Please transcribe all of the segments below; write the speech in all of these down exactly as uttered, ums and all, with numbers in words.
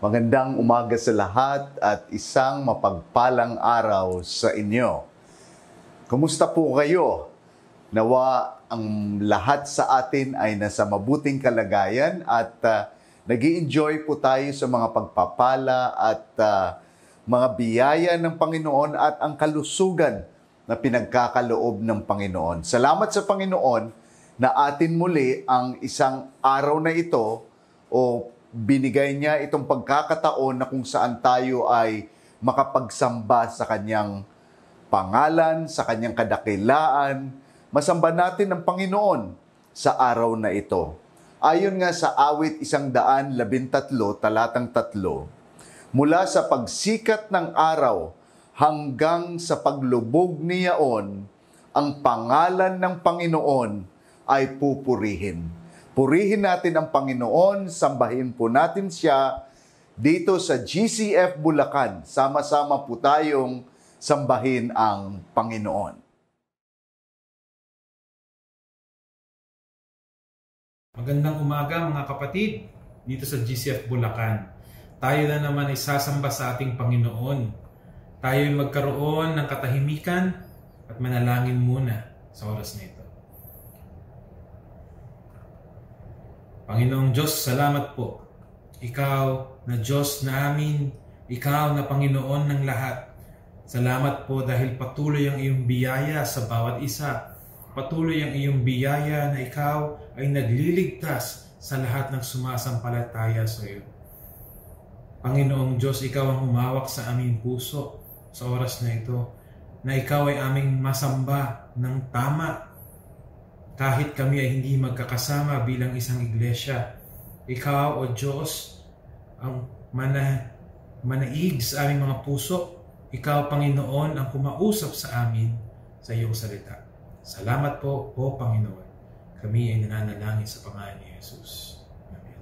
Magandang umaga sa lahat at isang mapagpalang araw sa inyo. Kumusta po kayo? Nawa ang lahat sa atin ay nasa mabuting kalagayan at uh, nag-i-enjoy po tayo sa mga pagpapala at uh, mga biyaya ng Panginoon at ang kalusugan na pinagkakaloob ng Panginoon. Salamat sa Panginoon na atin muli ang isang araw na ito o binigay niya itong pagkakataon na kung saan tayo ay makapagsamba sa kanyang pangalan, sa kanyang kadakilaan. Masamba natin ang Panginoon sa araw na ito. Ayon nga sa awit isang daan labintatlo, talatang tatlo, mula sa pagsikat ng araw hanggang sa paglubog niyaon, ang pangalan ng Panginoon ay pupurihin. Purihin natin ang Panginoon, sambahin po natin siya dito sa G C F Bulacan. Sama-sama po tayong sambahin ang Panginoon. Magandang umaga mga kapatid dito sa G C F Bulacan. Tayo na naman ay sasamba sa ating Panginoon. Tayo ay magkaroon ng katahimikan at manalangin muna sa oras na ito. Panginoong Diyos, salamat po. Ikaw na Diyos namin, Ikaw na Panginoon ng lahat. Salamat po dahil patuloy ang iyong biyaya sa bawat isa. Patuloy ang iyong biyaya na Ikaw ay nagliligtas sa lahat ng sumasampalataya sa iyo. Panginoong Diyos, Ikaw ang humawak sa aming puso sa oras na ito, na Ikaw ay aming masamba ng tama. Kahit kami ay hindi magkakasama bilang isang iglesia, Ikaw, O Diyos, ang mana, manaig sa aming mga puso. Ikaw, Panginoon, ang kumausap sa amin sa iyong salita. Salamat po, O Panginoon. Kami ay nananalangin sa pangalan ni Jesus. Amen.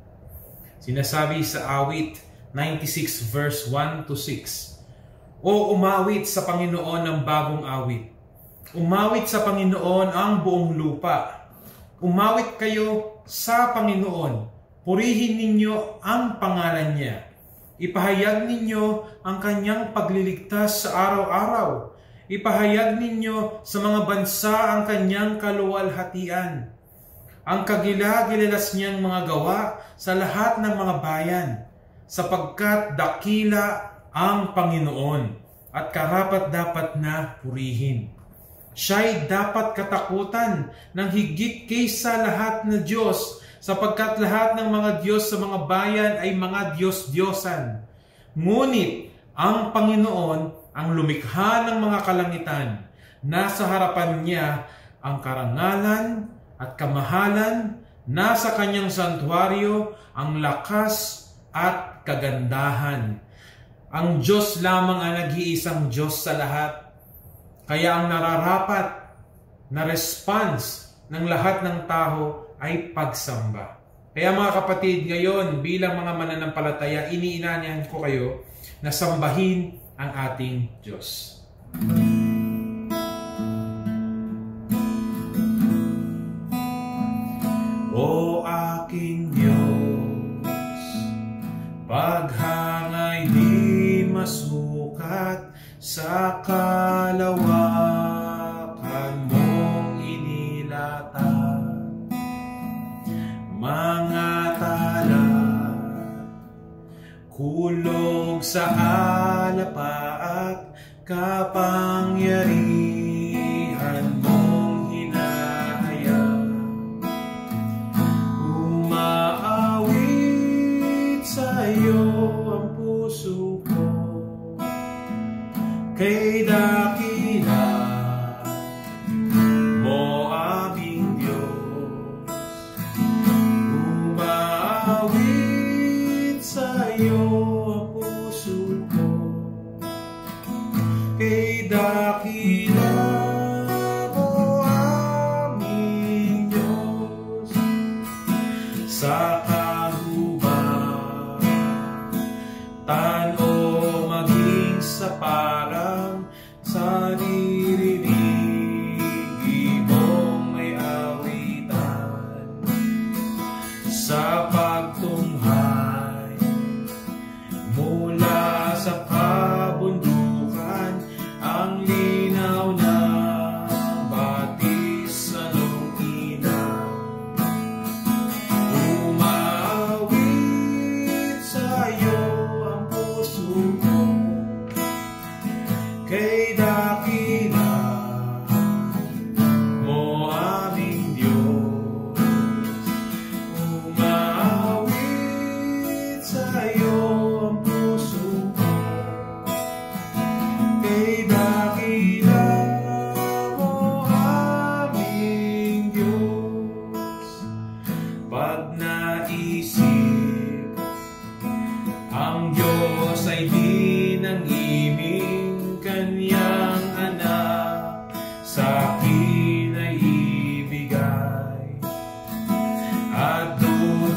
Sinasabi sa awit ninety-six verse one to six, O umawit sa Panginoon ng bagong awit. Umawit sa Panginoon ang buong lupa. Umawit kayo sa Panginoon. Purihin ninyo ang pangalan niya. Ipahayag ninyo ang kanyang pagliligtas sa araw-araw. Ipahayag ninyo sa mga bansa ang kanyang kaluwalhatian. Ang kagila-gilalas niyang mga gawa sa lahat ng mga bayan, sapagkat dakila ang Panginoon at karapat-dapat na purihin. Siya'y dapat katakutan ng higit kaysa lahat na Diyos, sapagkat lahat ng mga Diyos sa mga bayan ay mga Diyos-Diyosan. Ngunit ang Panginoon ang lumikha ng mga kalangitan. Nasa harapan niya ang karangalan at kamahalan. Nasa kanyang santuaryo ang lakas at kagandahan. Ang Diyos lamang ang nag-iisang Diyos sa lahat. Kaya ang nararapat na response ng lahat ng tao ay pagsamba. Kaya mga kapatid, ngayon bilang mga mananampalataya, iniinanyahan ko kayo na sambahin ang ating Diyos. O aking Diyos, paghangay di masukat sa kalawakan mong inilatag, mga tala kulog sa alapaat, kapangyarihan mong hinahayag. Umaawit sa iyo ang puso ko, kay dakila mo aming Diyos. Umaawit sa iyo ang puso ko, kay dakila mo aming Diyos. Sa kahubatan o maging sa parang sa niririnig mong may awitan, sa pagtungha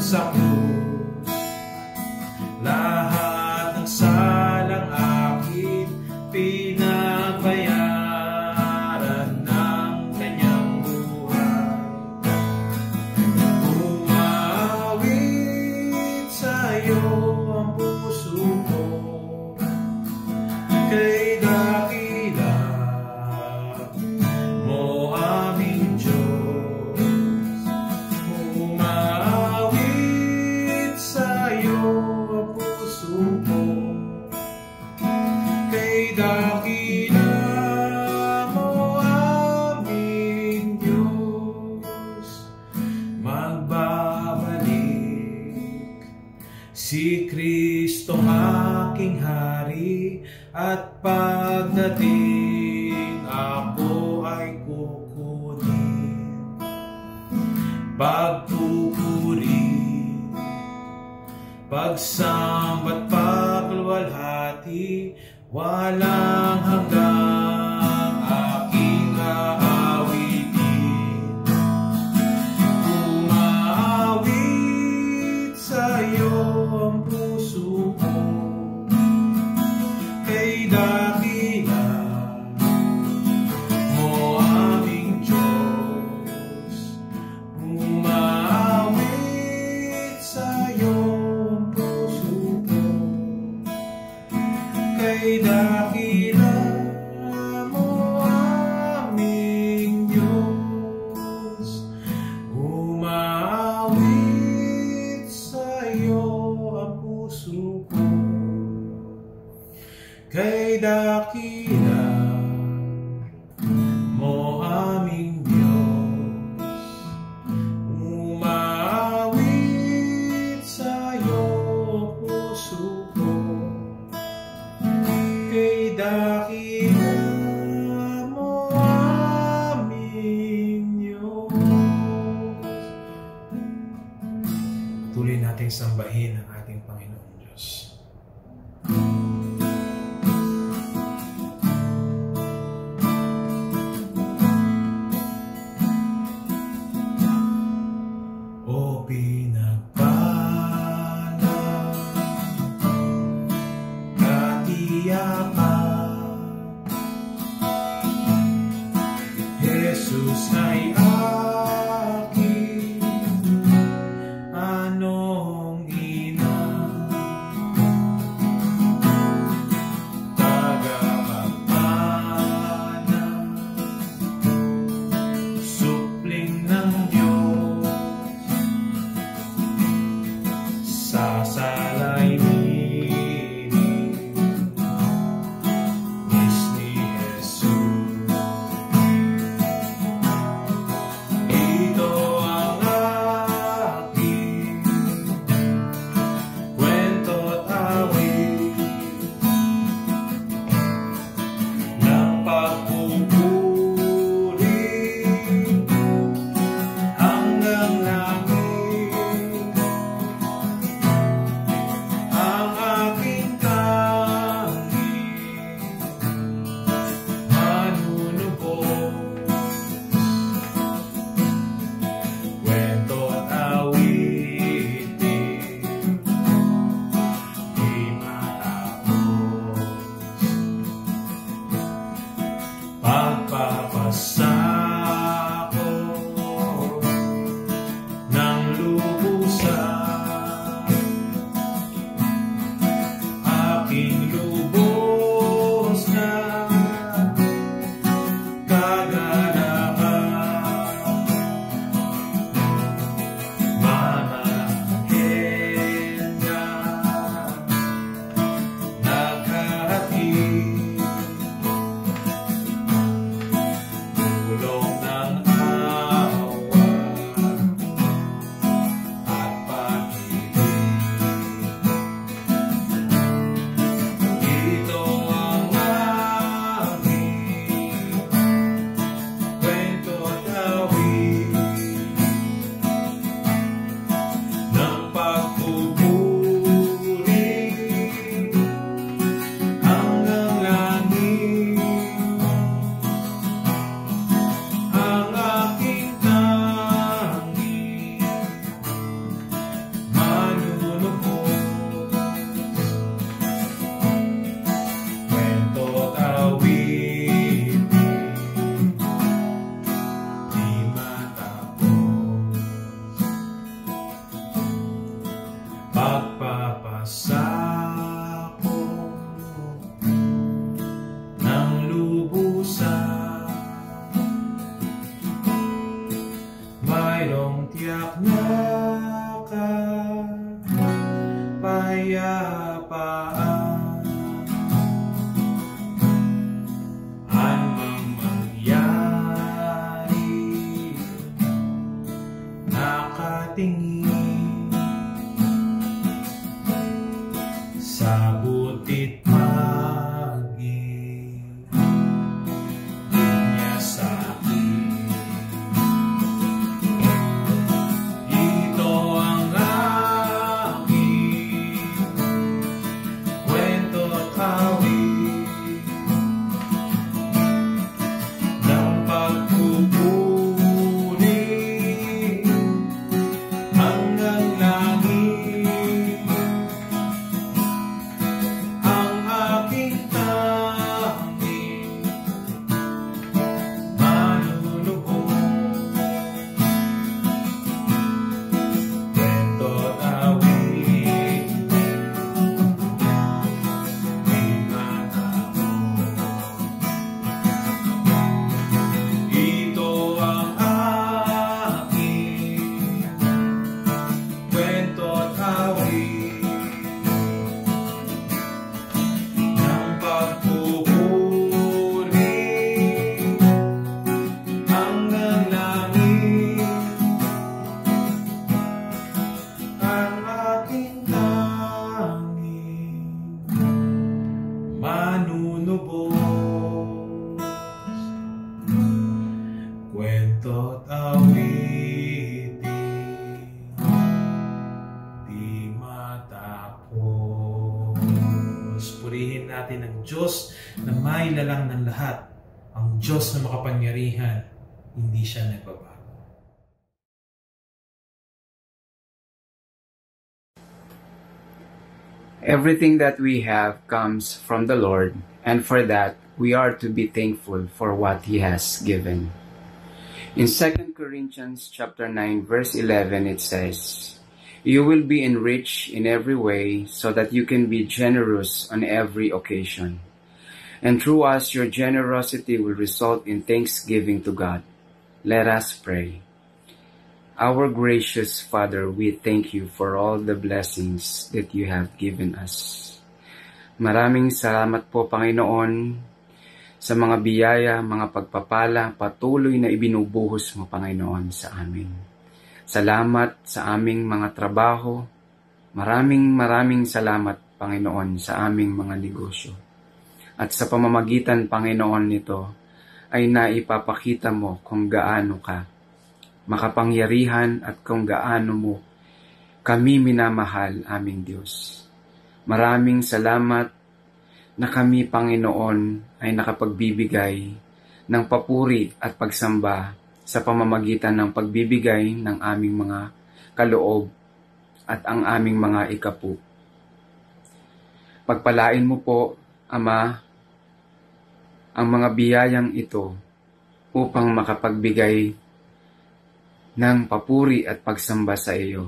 sa krus. Lahat ng salang akin pinagbayaran ng kanyang buhay. Umawit sa'yo ang puso ko, kay dakila mo aming Diyos. Umawit sa'yo ang puso ko, kay dakila mo aming Diyos. Magbabalik si Kristong aking hari, at pagdating ako ay kukunin. Pagpupuri, pagsamba't pagluwalhati, walang hanggang aking aawitin. Umaawit sa'yo ang puso ko, kay dakila mo aming Diyos. Umawit sa'yo ang puso ko, kay dakila mo aming Diyos. Umawit sa'yo ang puso ko, kay dakila mo aming Diyos. Umawit sa'yo ang puso ko, kay dakila mo aming Diyos. Tuloy nating sambahin ang ating Panginoong Diyos. O pinagpala, katiyakan, Jesus ay aking anong ina. mayroong tiyak na kapayapaan. Anumang mangyari, nakatingin sa buti't maging niya sa akin. Ito ang aking kwento at awit ng pagpupuri hanggang langit. Ang aking tanging manunubos, kwento at awit, di matapos. Ito ang aking kwento at awit ng pagpupuri hanggang langit. Ang aking tanging manunubos, kwento at awitin di matapos. Purihin natin ang Diyos na may lalang ng lahat, ang Diyos na makapangyarihan, hindi siya nagbabago. Everything that we have comes from the Lord, and for that we are to be thankful for what He has given. In Second Corinthians chapter nine verse eleven it says, "You will be enriched in every way so that you can be generous on every occasion. And through us your generosity will result in thanksgiving to God." Let us pray. Our gracious Father, we thank you for all the blessings that you have given us. Maraming salamat po, Panginoon, sa mga biyaya, mga pagpapala, patuloy na ibinubuhos mo, Panginoon, sa amin. Salamat sa aming mga trabaho. Maraming maraming salamat, Panginoon, sa aming mga negosyo. At sa pamamagitan, Panginoon, nito, ay naipapakita mo kung gaano ka makapangyarihan at kung gaano mo kami minamahal, aming Diyos. Maraming salamat na kami, Panginoon, ay nakapagbibigay ng papuri at pagsamba sa pamamagitan ng pagbibigay ng aming mga kaloob at ang aming mga ikapu. Pagpalain mo po, Ama, ang mga biyayang ito upang makapagbigay ng papuri at pagsamba sa iyo.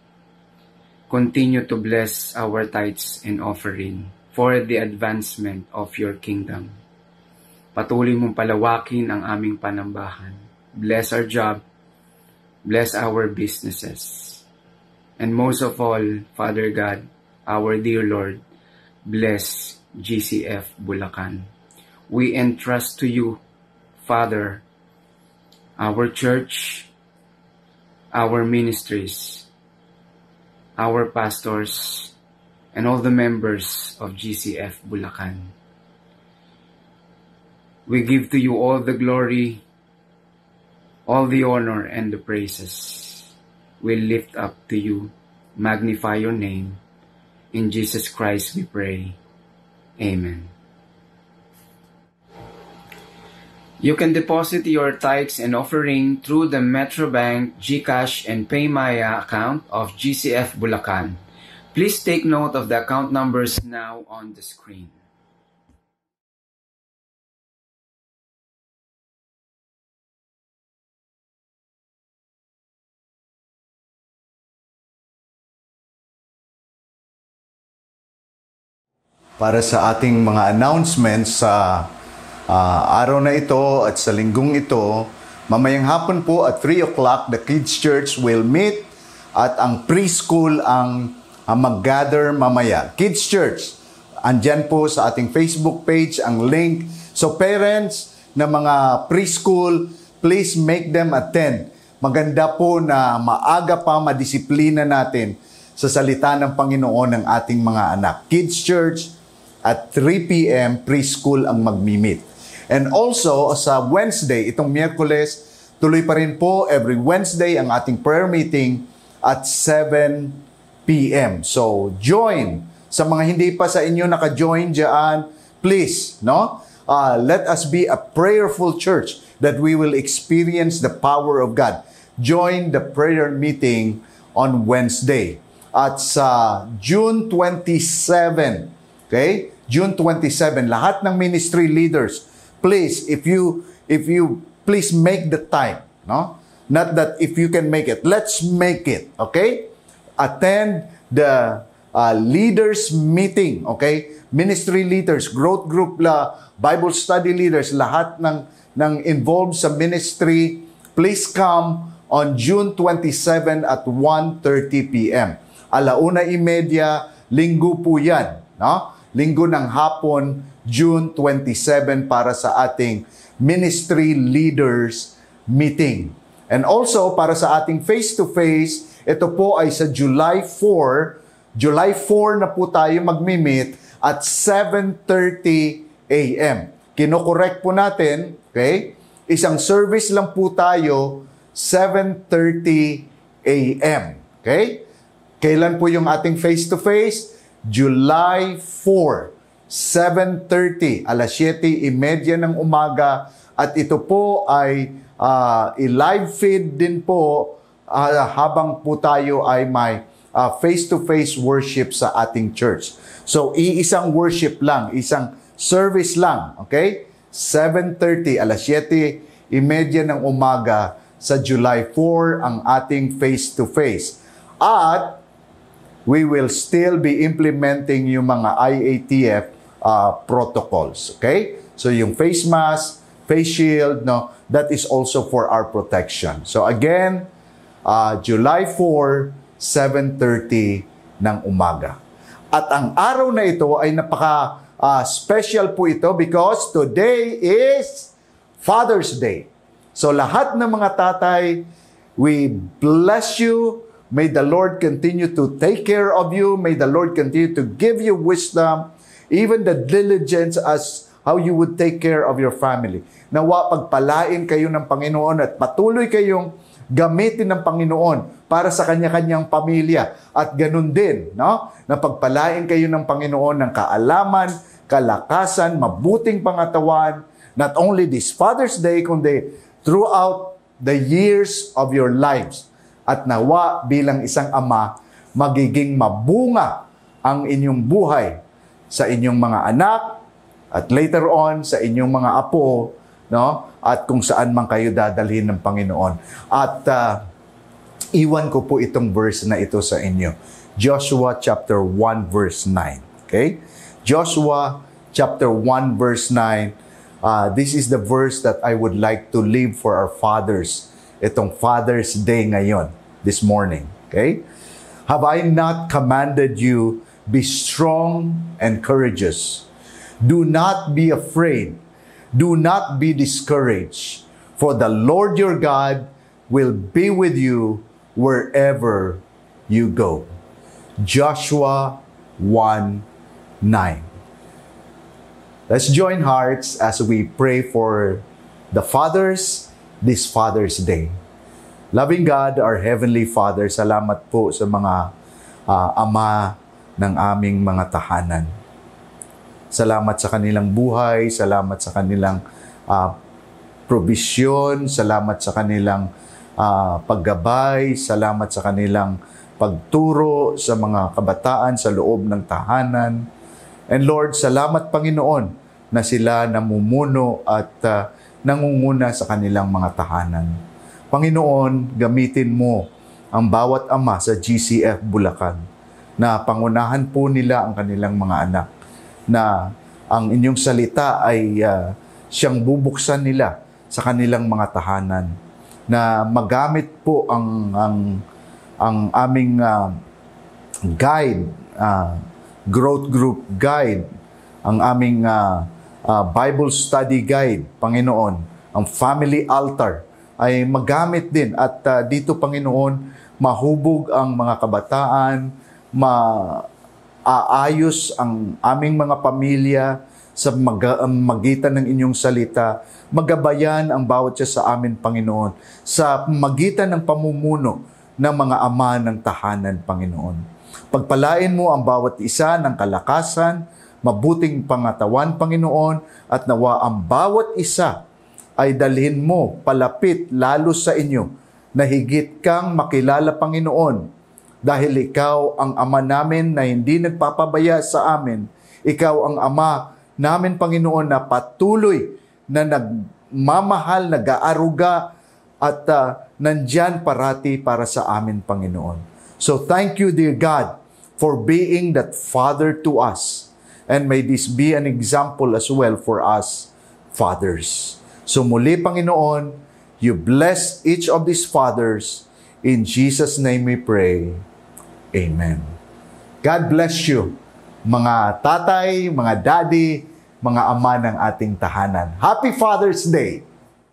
Continue to bless our tithes and offering for the advancement of your kingdom. Patuloy mong palawakin ang aming panambahan. Bless our job. Bless our businesses. And most of all, Father God, our dear Lord, bless G C F Bulacan. We entrust to you, Father, our church, our ministries, our pastors, and all the members of G C F Bulacan. We give to you all the glory, all the honor, and the praises. We lift up to you, magnify your name. In Jesus Christ we pray. Amen. You can deposit your tithes and offering through the Metrobank, GCash, and Paymaya account of G C F Bulacan. Please take note of the account numbers now on the screen. Para sa ating mga announcements sa uh, araw na ito at sa linggong ito, Mamayang hapon po at three o'clock, the Kids Church will meet at ang preschool ang, ang mag-gather mamaya. Kids Church, andyan po sa ating Facebook page ang link. So parents na mga preschool, please make them attend. Maganda po na maaga pa madisiplina natin sa salita ng Panginoon ng ating mga anak. Kids Church at three p.m. preschool ang magmi-meet. And also, sa Wednesday, itong Miyerkules, tuloy pa rin po every Wednesday ang ating prayer meeting at seven p.m. So, join. Sa mga hindi pa sa inyo naka-join dyan, please, no? Uh, let us be a prayerful church that we will experience the power of God. Join the prayer meeting on Wednesday. At sa June twenty-seventh, okay? June twenty-seventh, lahat ng ministry leaders, please, if you, if you, please make the time, no? Not that if you can make it, let's make it, okay? Attend the uh, leaders meeting, okay? Ministry leaders, growth group, la, Bible study leaders, lahat ng, ng involved sa ministry, please come on June twenty-seventh at one thirty p.m. Alauna imedya, linggo po yan, no? Linggo ng hapon, June twenty-seventh para sa ating ministry leaders meeting. And also, para sa ating face-to-face, ito po ay sa July fourth. July fourth na po tayo magmi-meet at seven thirty a.m. Kino-correct po natin, okay? Isang service lang po tayo, seven thirty a.m. Okay? Kailan po yung ating face-to-face? July fourth. seven thirty, alas siyete trenta ng umaga, at ito po ay uh, i-live feed din po uh, habang po tayo ay may uh, face-to-face worship sa ating church. So, iisang worship lang, isang service lang, okay? seven thirty, alas siyete trenta ng umaga sa July fourth ang ating face-to-face. At we will still be implementing yung mga I A T F Uh, protocols, okay? So yung face mask, face shield, no, that is also for our protection. So again, uh, July fourth, seven thirty ng umaga. At ang araw na ito ay napaka uh, special po ito because today is Father's Day. So lahat ng mga tatay, we bless you. May the Lord continue to take care of you. May the Lord continue to give you wisdom, even the diligence as how you would take care of your family. Nawa pagpalain kayo ng Panginoon at patuloy kayong gamitin ng Panginoon para sa kanya-kanyang pamilya. At ganun din, no? Na pagpalain kayo ng Panginoon ng kaalaman, kalakasan, mabuting pangatawan, not only this Father's Day, kundi throughout the years of your lives. At nawa bilang isang ama, magiging mabunga ang inyong buhay sa inyong mga anak, at later on, sa inyong mga apo, no? At kung saan man kayo dadalhin ng Panginoon. At uh, iwan ko po itong verse na ito sa inyo. Joshua chapter one verse nine. Okay? Joshua chapter one verse nine. Uh, this is the verse that I would like to leave for our fathers. Itong Father's Day ngayon, this morning. Okay? Have I not commanded you, be strong and courageous. Do not be afraid. Do not be discouraged. For the Lord your God will be with you wherever you go. Joshua one nine. Let's join hearts as we pray for the fathers this Father's Day. Loving God, our Heavenly Father, salamat po sa mga uh, ama ng aming mga tahanan. Salamat sa kanilang buhay, salamat sa kanilang uh, provision, salamat sa kanilang uh, paggabay, salamat sa kanilang pagturo sa mga kabataan sa loob ng tahanan. And Lord, salamat Panginoon na sila namumuno at uh, nangunguna sa kanilang mga tahanan. Panginoon, gamitin mo ang bawat ama sa G C F Bulacan na pangunahan po nila ang kanilang mga anak, na ang inyong salita ay uh, siyang bubuksan nila sa kanilang mga tahanan, na magamit po ang ang ang aming uh, guide, uh, growth group guide, ang aming uh, uh, Bible study guide, Panginoon, ang family altar, ay magamit din. At uh, dito, Panginoon, mahubog ang mga kabataan, maaayos ang aming mga pamilya sa mag- magitan ng inyong salita, magabayan ang bawat isa sa amin, Panginoon, sa magitan ng pamumuno ng mga ama ng tahanan, Panginoon. Pagpalain mo ang bawat isa ng kalakasan, mabuting pangatawan, Panginoon, at nawa ang bawat isa ay dalhin mo palapit lalo sa inyo, na higit kang makilala, Panginoon, dahil ikaw ang Ama namin na hindi nagpapabaya sa amin. Ikaw ang Ama namin, Panginoon, na patuloy na nagmamahal, nag-aaruga, at uh, nandyan parati para sa amin, Panginoon. So thank you, dear God, for being that Father to us. And may this be an example as well for us, fathers. So muli, Panginoon, you bless each of these fathers. In Jesus' name we pray. Amen. God bless you, mga tatay, mga daddy, mga ama ng ating tahanan. Happy Father's Day!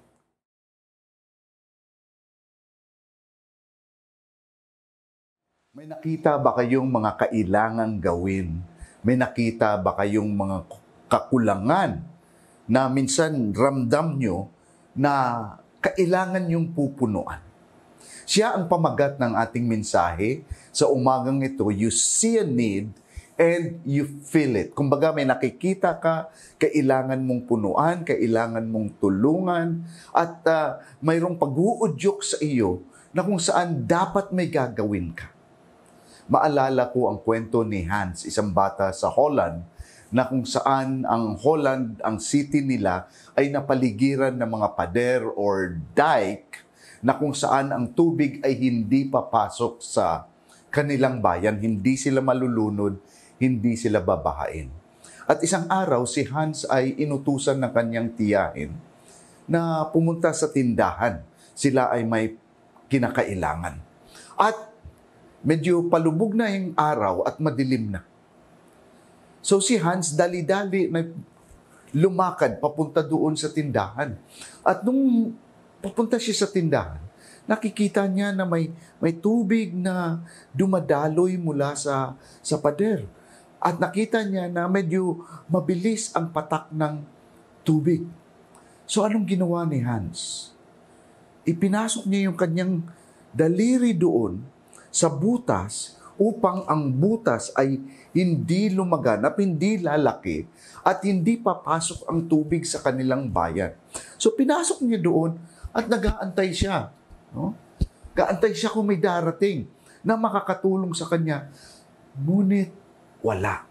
May nakita ba kayong mga kailangang gawin? May nakita ba kayong mga kakulangan na minsan ramdam nyo na kailangan yung pupunuan? Siya ang pamagat ng ating mensahe sa umagang ito. You see a need and you feel it. Kumbaga, may nakikita ka, kailangan mong punuan, kailangan mong tulungan, at uh, mayroong pag-uudyok sa iyo na kung saan dapat may gagawin ka. Maalala ko ang kwento ni Hans, isang bata sa Holland, na kung saan ang Holland, ang city nila, ay napaligiran ng mga pader or dike, na kung saan ang tubig ay hindi papasok sa kanilang bayan, hindi sila malulunod, hindi sila babahain. At isang araw, si Hans ay inutusan ng kanyang tiyahin na pumunta sa tindahan. Sila ay may kinakailangan. At medyo palubog na yung araw at madilim na. So si Hans, dali-dali na lumakad papunta doon sa tindahan. At nung papunta siya sa tindahan, nakikita niya na may, may tubig na dumadaloy mula sa, sa pader. At nakita niya na medyo mabilis ang patak ng tubig. So anong ginawa ni Hans? Ipinasok niya yung kanyang daliri doon sa butas upang ang butas ay hindi lumaganap, hindi lalaki, at hindi papasok ang tubig sa kanilang bayan. So pinasok niya doon at nag-aantay siya. No? Gaantay siya kung may darating na makakatulong sa kanya. Ngunit wala.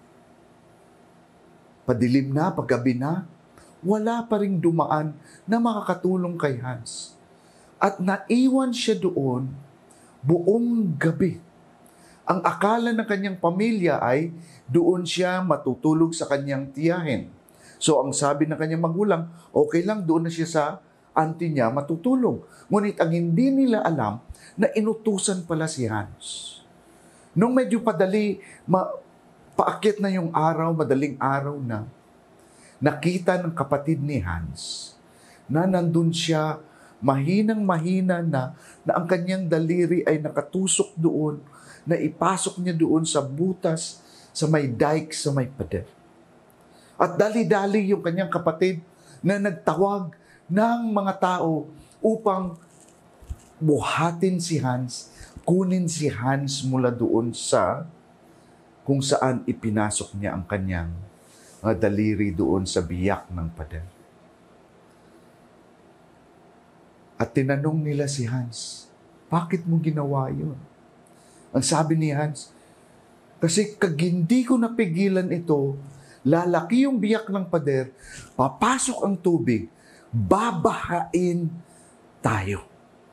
Padilim na, paggabi na, wala pa ring dumaan na makakatulong kay Hans. At naiwan siya doon buong gabi. Ang akala ng kanyang pamilya ay doon siya matutulog sa kanyang tiyahin. So ang sabi ng kanyang magulang, okay lang, doon na siya sa auntie niya matutulog. Ngunit ang hindi nila alam na inutusan pala si Hans. Nung medyo padali, ma- paakyat na yung araw, madaling araw na, nakita ng kapatid ni Hans na nandun siya, mahinang mahina na, na ang kanyang daliri ay nakatusok doon, na ipasok niya doon sa butas, sa may dike, sa may pader. At dali-dali yung kanyang kapatid na nagtawag ng mga tao upang buhatin si Hans, kunin si Hans mula doon sa kung saan ipinasok niya ang kanyang mga daliri doon sa biyak ng pader. At tinanong nila si Hans, bakit mo ginawa yun? Ang sabi ni Hans, kasi kag hindi ko napigilan ito, lalaki yung biyak ng pader, papasok ang tubig, babahain tayo.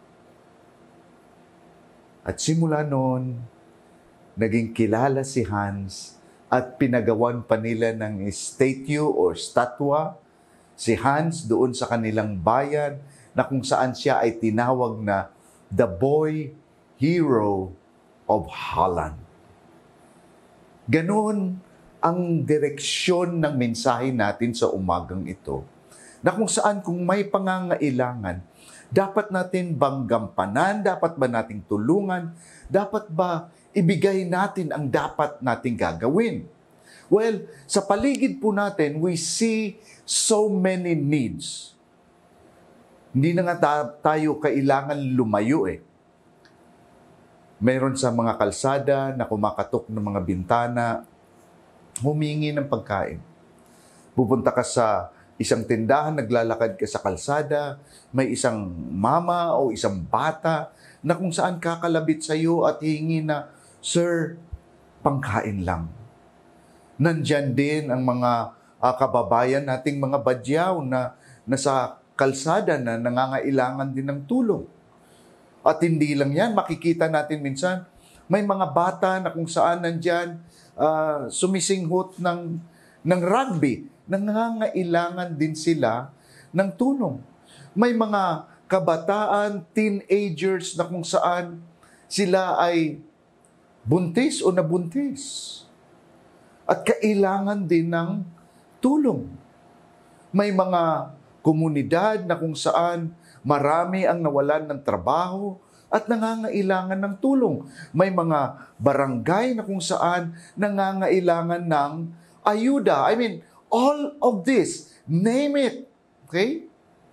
At simula noon, naging kilala si Hans at pinagawan pa nila ng statue or statwa si Hans doon sa kanilang bayan na kung saan siya ay tinawag na the boy hero of Holland. Ganon ang direksyon ng mensahe natin sa umagang ito, na kung saan kung may pangangailangan, dapat natin bang gampanan, dapat ba nating tulungan, dapat ba ibigay natin ang dapat nating gagawin? Well, sa paligid po natin, we see so many needs. Hindi na nga ta- tayo kailangan lumayo eh. Meron sa mga kalsada na kumakatok ng mga bintana, humingi ng pagkain. Pupunta ka sa isang tindahan, naglalakad ka sa kalsada, may isang mama o isang bata na kung saan kakalabit sa iyo at hihingi na, "Sir, pangkain lang." Nandyan din ang mga uh, kababayan nating mga badyaw na nasa kalsada na nangangailangan din ng tulong. At hindi lang yan, makikita natin minsan, may mga bata na kung saan nandyan uh, sumisinghot ng, ng rugby, nangangailangan din sila ng tulong. May mga kabataan, teenagers na kung saan sila ay buntis o nabuntis. At kailangan din ng tulong. May mga komunidad na kung saan marami ang nawalan ng trabaho at nangangailangan ng tulong. May mga barangay na kung saan nangangailangan ng ayuda. I mean, all of this, name it. Okay?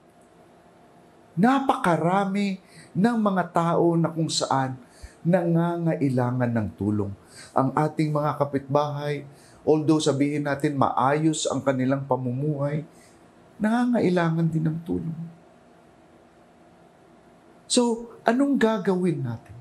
Napakarami ng mga tao na kung saan nangangailangan ng tulong. Ang ating mga kapitbahay, although sabihin natin maayos ang kanilang pamumuhay, nangangailangan din ng tulong. So, anong gagawin natin?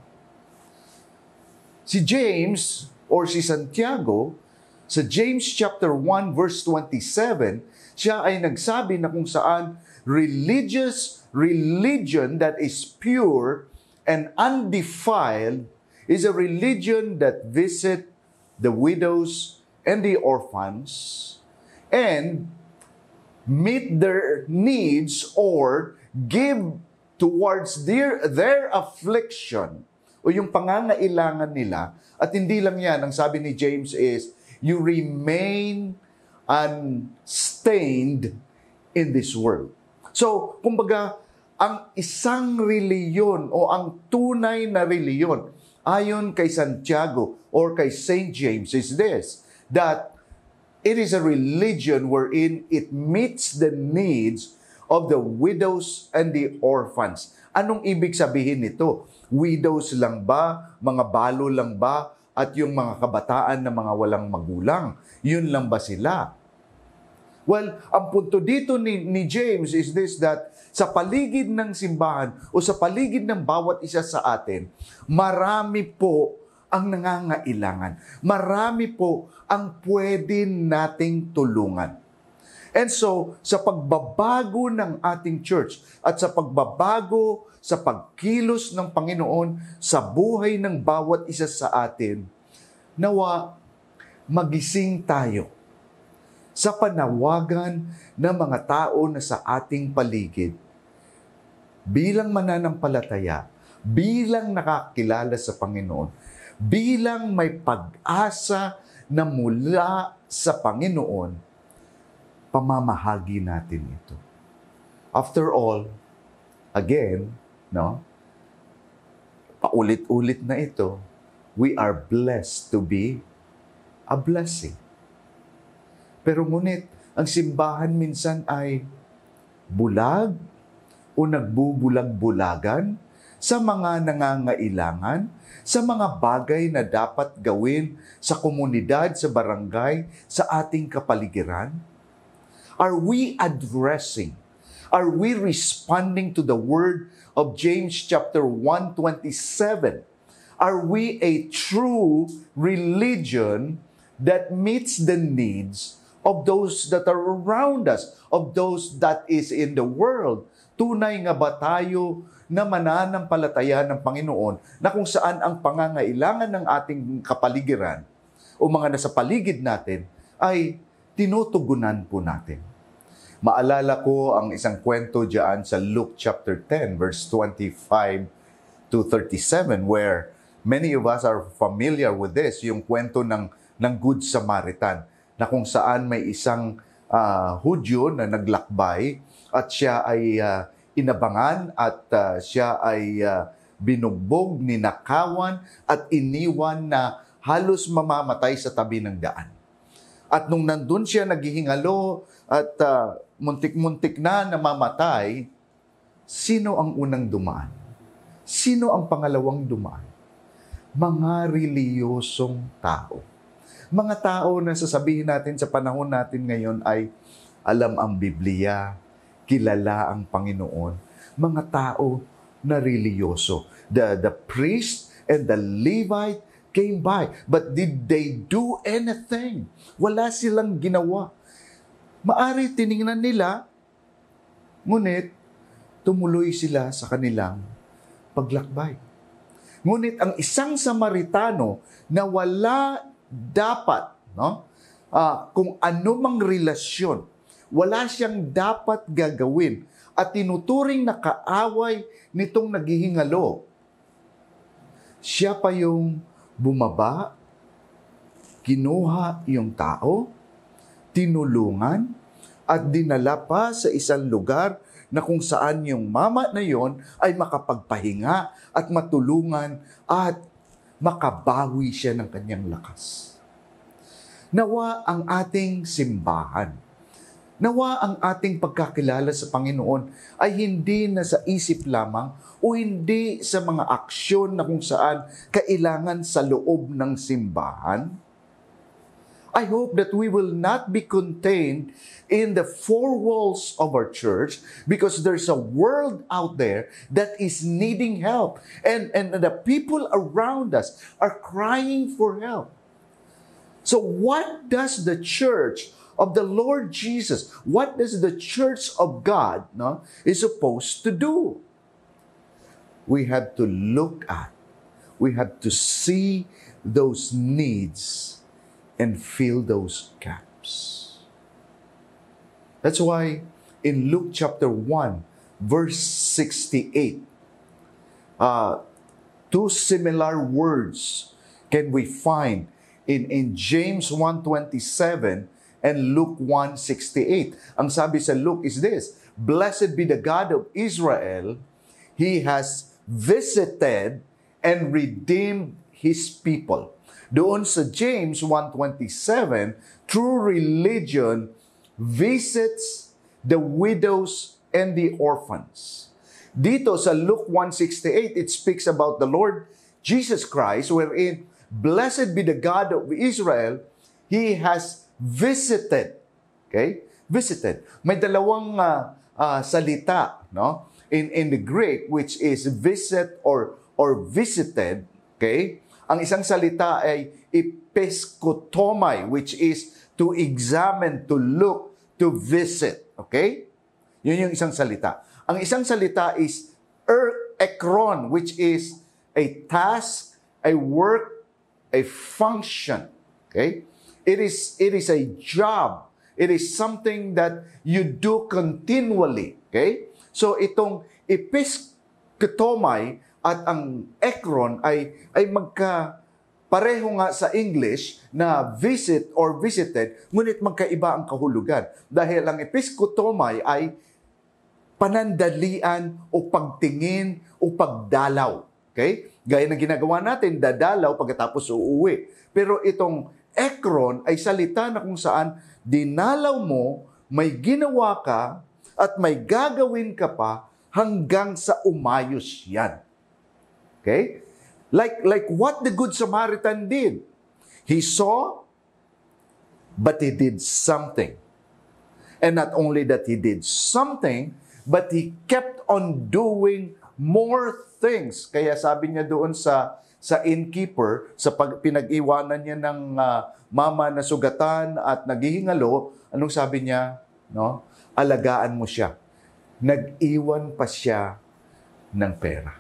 Si James or si Santiago, sa James chapter one verse twenty-seven, siya ay nagsabi na kung saan religious religion that is pure and undefiled is a religion that visit the widows and the orphans and meet their needs or give towards their, their affliction o yung pangangailangan nila. At hindi lang yan, ang sabi ni James is, you remain unstained in this world. So, kumbaga, ang isang reliyon o ang tunay na reliyon ayon kay Santiago or kay Saint James is this, that it is a religion wherein it meets the needs of the widows and the orphans. Anong ibig sabihin nito? Widows lang ba? Mga balo lang ba? At yung mga kabataan na mga walang magulang? Yun lang ba sila? Well, ang punto dito ni, ni James is this, that sa paligid ng simbahan o sa paligid ng bawat isa sa atin, marami po ang nangangailangan. Marami po ang pwede nating tulungan. And so, sa pagbabago ng ating church at sa pagbabago sa pagkilos ng Panginoon sa buhay ng bawat isa sa atin, nawa magising tayo sa panawagan ng mga tao na sa ating paligid. Bilang mananampalataya, bilang nakakilala sa Panginoon, bilang may pag-asa na mula sa Panginoon, pamamahagi natin ito. After all, again, no, paulit-ulit na ito, we are blessed to be a blessing. Pero ngunit, ang simbahan minsan ay bulag o nagbubulag-bulagan sa mga nangangailangan, sa mga bagay na dapat gawin sa komunidad, sa barangay, sa ating kapaligiran? Are we addressing, are we responding to the word of James chapter one twenty-seven? Are we a true religion that meets the needs of those that are around us, of those that is in the world? Tunay nga ba tayo na mananampalataya ng Panginoon na kung saan ang pangangailangan ng ating kapaligiran o mga nasa paligid natin ay tinutugunan po natin? Maalala ko ang isang kwento diyan sa Luke chapter ten, verse twenty-five to thirty-seven, where many of us are familiar with this, yung kwento ng, ng Good Samaritan, na kung saan may isang uh, Hudyo na naglakbay at siya ay uh, inabangan at uh, siya ay uh, binugbog, ninakawan at iniwan na halos mamamatay sa tabi ng daan. At nung nandun siya naghihingalo at uh, muntik-muntik na namamatay, sino ang unang dumaan? Sino ang pangalawang dumaan? Mga reliyosong tao. Mga tao na sasabihin natin sa panahon natin ngayon ay alam ang Biblia, kilala ang Panginoon. Mga tao na reliyoso. The, the priest and the Levite came by. But did they do anything? Wala silang ginawa. Maari tiningnan nila, ngunit tumuloy sila sa kanilang paglakbay. Ngunit ang isang Samaritano na wala dapat, no? Uh, kung anumang relasyon, wala siyang dapat gagawin at tinuturing na kaaway nitong naghihingalo, siya pa yung bumaba, kinuha yung tao, tinulungan, at dinala pa sa isang lugar na kung saan yung mama na yon ay makapagpahinga at matulungan at makabawi siya ng kanyang lakas. Nawa ang ating simbahan, nawa ang ating pagkakilala sa Panginoon ay hindi na sa isip lamang o hindi sa mga aksyon na kung saan kailangan sa loob ng simbahan. I hope that we will not be contained in the four walls of our church because there's a world out there that is needing help. And, and the people around us are crying for help. So what does the church of the Lord Jesus, what does the church of God, no, is supposed to do? We have to look at, we have to see those needs and fill those gaps. That's why in Luke chapter one, verse sixty-eight, uh, two similar words can we find in, in James one twenty-seven and Luke one sixty-eight. Ang sabi sa Luke is this: Blessed be the God of Israel, He has visited and redeemed His people. Doon sa James one twenty-seven, true religion visits the widows and the orphans. Dito sa Luke one sixty-eight, it speaks about the Lord Jesus Christ, wherein, Blessed be the God of Israel, He has visited. Okay? Visited. May dalawang uh, uh, salita, no? In in the Greek, which is visit or or visited, okay? Ang isang salita ay episkotomai, which is to examine, to look, to visit, okay? Yun yung isang salita. Ang isang salita is er ekron, which is a task, a work, a function, okay? It is it is a job. It is something that you do continually, okay? So itong episkotomai at ang ekron ay ay magka pareho nga sa English na visit or visited, ngunit magkaiba ang kahulugan. Dahil ang episkotomai ay panandalian o pagtingin o pagdalaw. Okay? Gaya ng ginagawa natin, dadalaw pagkatapos uuwi. Pero itong ekron ay salita na kung saan dinalaw mo, may ginawa ka, at may gagawin ka pa hanggang sa umayos yan. Okay? Like, like what the Good Samaritan did. He saw, but he did something. And not only that he did something, but he kept on doing more things. Kaya sabi niya doon sa sa innkeeper, sa pag, pinag-iwanan niya ng uh, mama na sugatan at naghihingalo, anong sabi niya? No? Alagaan mo siya. Nag-iwan pa siya ng pera.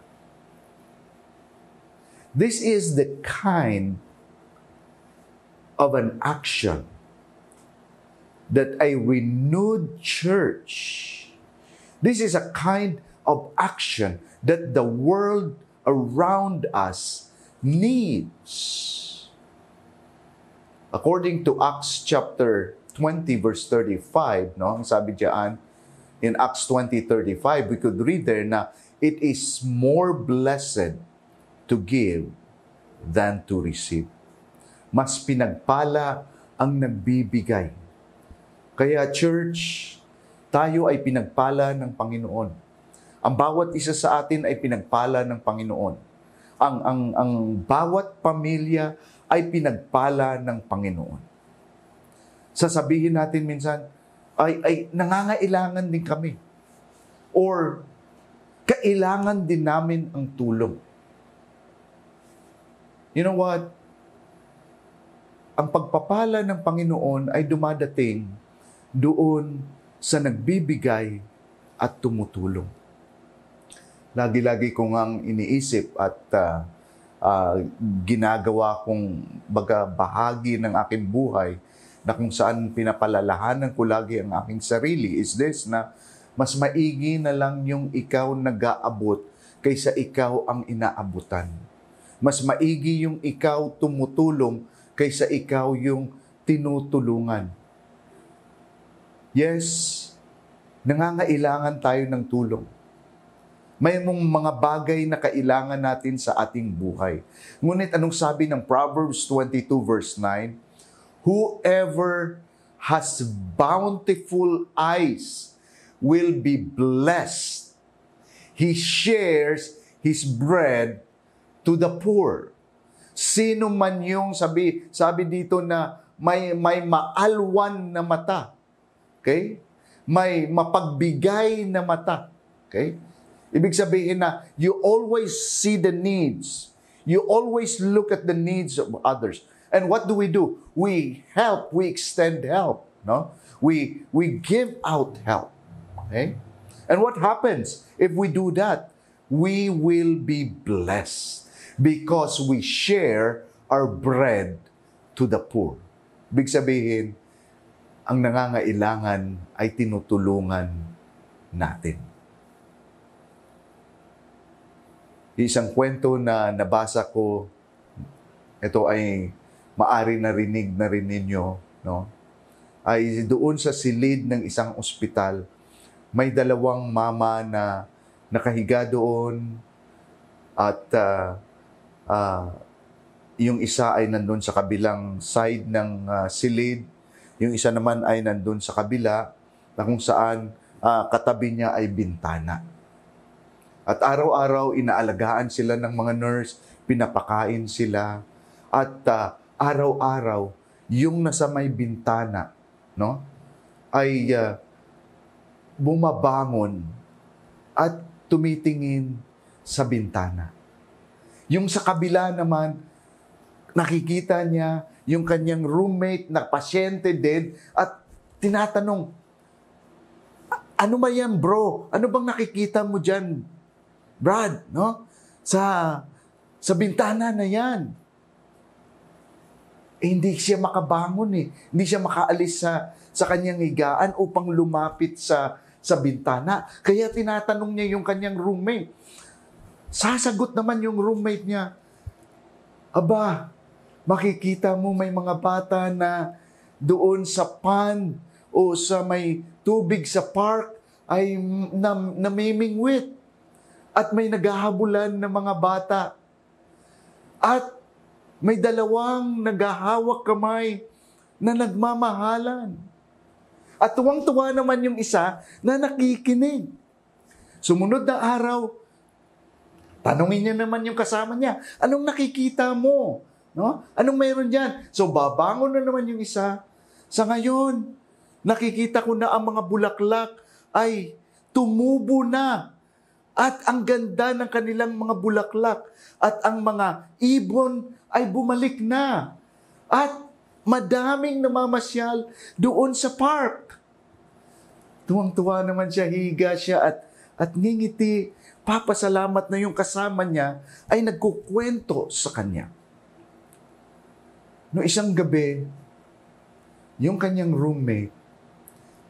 This is the kind of an action that a renewed church, this is a kind of action that the world around us needs. According to Acts chapter twenty verse thirty-five, no, ang sabi diyan in Acts twenty thirty-five, we could read there na it is more blessed to give than to receive. Mas pinagpala ang nagbibigay. Kaya church, tayo ay pinagpala ng Panginoon. Ang bawat isa sa atin ay pinagpala ng Panginoon. Ang, ang, ang bawat pamilya ay pinagpala ng Panginoon. Sasabihin natin minsan, ay, ay nangangailangan din kami. Or, kailangan din namin ang tulong. You know what? Ang pagpapala ng Panginoon ay dumadating doon sa nagbibigay at tumutulong. Lagi-lagi ko ngang iniisip at uh, uh, ginagawa kong baga bahagi ng aking buhay na kung saan pinapalalahanan ko lagi ang aking sarili is this, na mas maigi na lang yung ikaw nag-aabot kaysa ikaw ang inaabutan. Mas maigi yung ikaw tumutulong kaysa ikaw yung tinutulungan. Yes, nangangailangan tayo ng tulong. May mga bagay na kailangan natin sa ating buhay. Ngunit anong sabi ng Proverbs twenty-two verse nine? Whoever has bountiful eyes will be blessed. He shares his bread to the poor. Sino man yung sabi sabi dito na may may maalwan na mata. Okay? May mapagbigay na mata. Okay? Ibig sabihin na you always see the needs. You always look at the needs of others. And what do we do? We help, we extend help, no? We we give out help. Okay? And what happens if we do that? We will be blessed because we share our bread to the poor. Ibig sabihin, ang nangangailangan ay tinutulungan natin. Isang kwento na nabasa ko, ito ay maari narinig na rin ninyo, no? Ay doon sa silid ng isang ospital, may dalawang mama na nakahiga doon at uh, uh, yung isa ay nandun sa kabilang side ng uh, silid, yung isa naman ay nandun sa kabila na kung saan uh, katabi niya ay bintana. At araw-araw inaalagaan sila ng mga nurse, pinapakain sila at uh, araw-araw yung nasa may bintana, no, ay uh, bumabangon at tumitingin sa bintana. Yung sa kabila naman, nakikita niya yung kanyang roommate na pasyente din at tinatanong, ano ba yan bro? Ano bang nakikita mo dyan, Brad? No? Sa, sa bintana na yan. Eh, hindi siya makabangon eh. Hindi siya makaalis sa, sa kanyang higaan upang lumapit sa, sa bintana. Kaya tinatanong niya yung kanyang roommate. Sasagot naman yung roommate niya, aba, makikita mo may mga bata na doon sa pond o sa may tubig sa park ay nam, namimingwit. At may naghahabulan ng mga bata. At may dalawang naghahawak kamay na nagmamahalan. At tuwang-tuwa naman yung isa na nakikinig. Sumunod na araw, tanungin niya naman yung kasama niya, anong nakikita mo? No? Anong mayroon dyan? So babangon na naman yung isa. Sa ngayon, nakikita ko na ang mga bulaklak ay tumubo na. At ang ganda ng kanilang mga bulaklak. At ang mga ibon ay bumalik na. At madaming namamasyal doon sa park. Tuwang-tuwa naman siya, higa siya at, at ngingiti. Papasalamat na yung kasama niya ay nagkukwento sa kanya. No isang gabi, yung kanyang roommate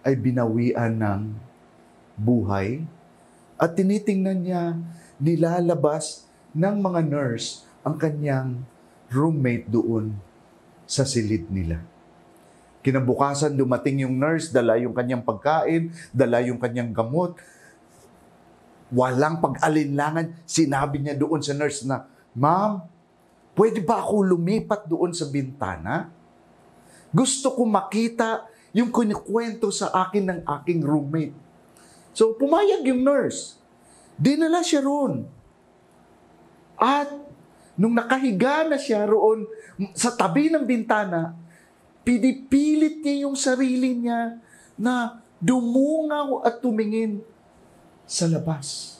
ay binawian ng buhay at tinitingnan niya nilalabas ng mga nurse ang kanyang roommate doon sa silid nila. Kinabukasan dumating yung nurse, dala yung kanyang pagkain, dala yung kanyang gamot. Walang pag-alinlangan, sinabi niya doon sa nurse na, "Ma'am, pwede ba ako lumipat doon sa bintana? Gusto ko makita yung kinikwento sa akin ng aking roommate." So, pumayag yung nurse. Dinala siya roon. At nung nakahiga na siya roon sa tabi ng bintana, pinipilit niya yung sarili niya na dumungaw at tumingin sa labas.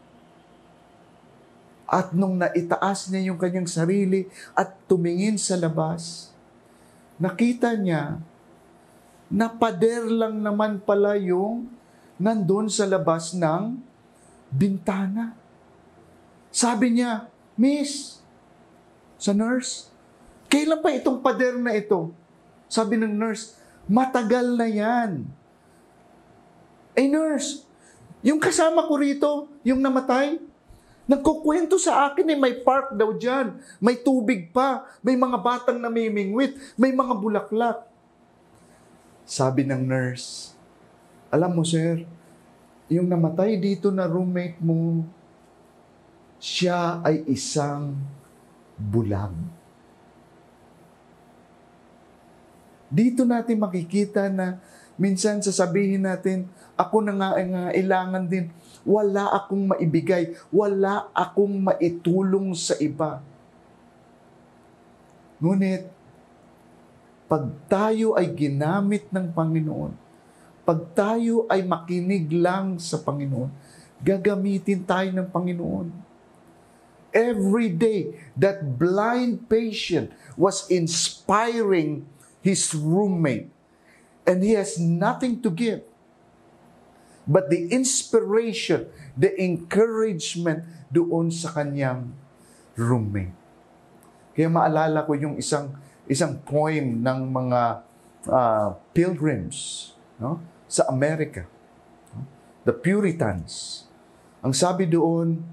At nung naitaas niya yung kanyang sarili at tumingin sa labas, nakita niya na pader lang naman pala yung nandun sa labas ng bintana. Sabi niya, "Miss," sa nurse, "kailan pa itong pader na ito?" Sabi ng nurse, "Matagal na yan." Eh nurse, yung kasama ko rito, yung namatay, nagkukwento sa akin eh, may park daw dyan, may tubig pa, may mga batang namimingwit, may mga bulaklak. Sabi ng nurse, "Alam mo sir, yung namatay dito na roommate mo, siya ay isang bulag." Dito natin makikita na minsan sasabihin natin, ako na nga ngailangan din. Wala akong maibigay. Wala akong maitulong sa iba. Ngunit, pag tayo ay ginamit ng Panginoon, pag tayo ay makinig lang sa Panginoon, gagamitin tayo ng Panginoon. Every day, that blind patient was inspiring his roommate, and he has nothing to give. But the inspiration, the encouragement doon sa kanyang roommate. Kaya maalala ko yung isang isang poem ng mga uh, pilgrims, no, sa Amerika, no? The Puritans. Ang sabi doon,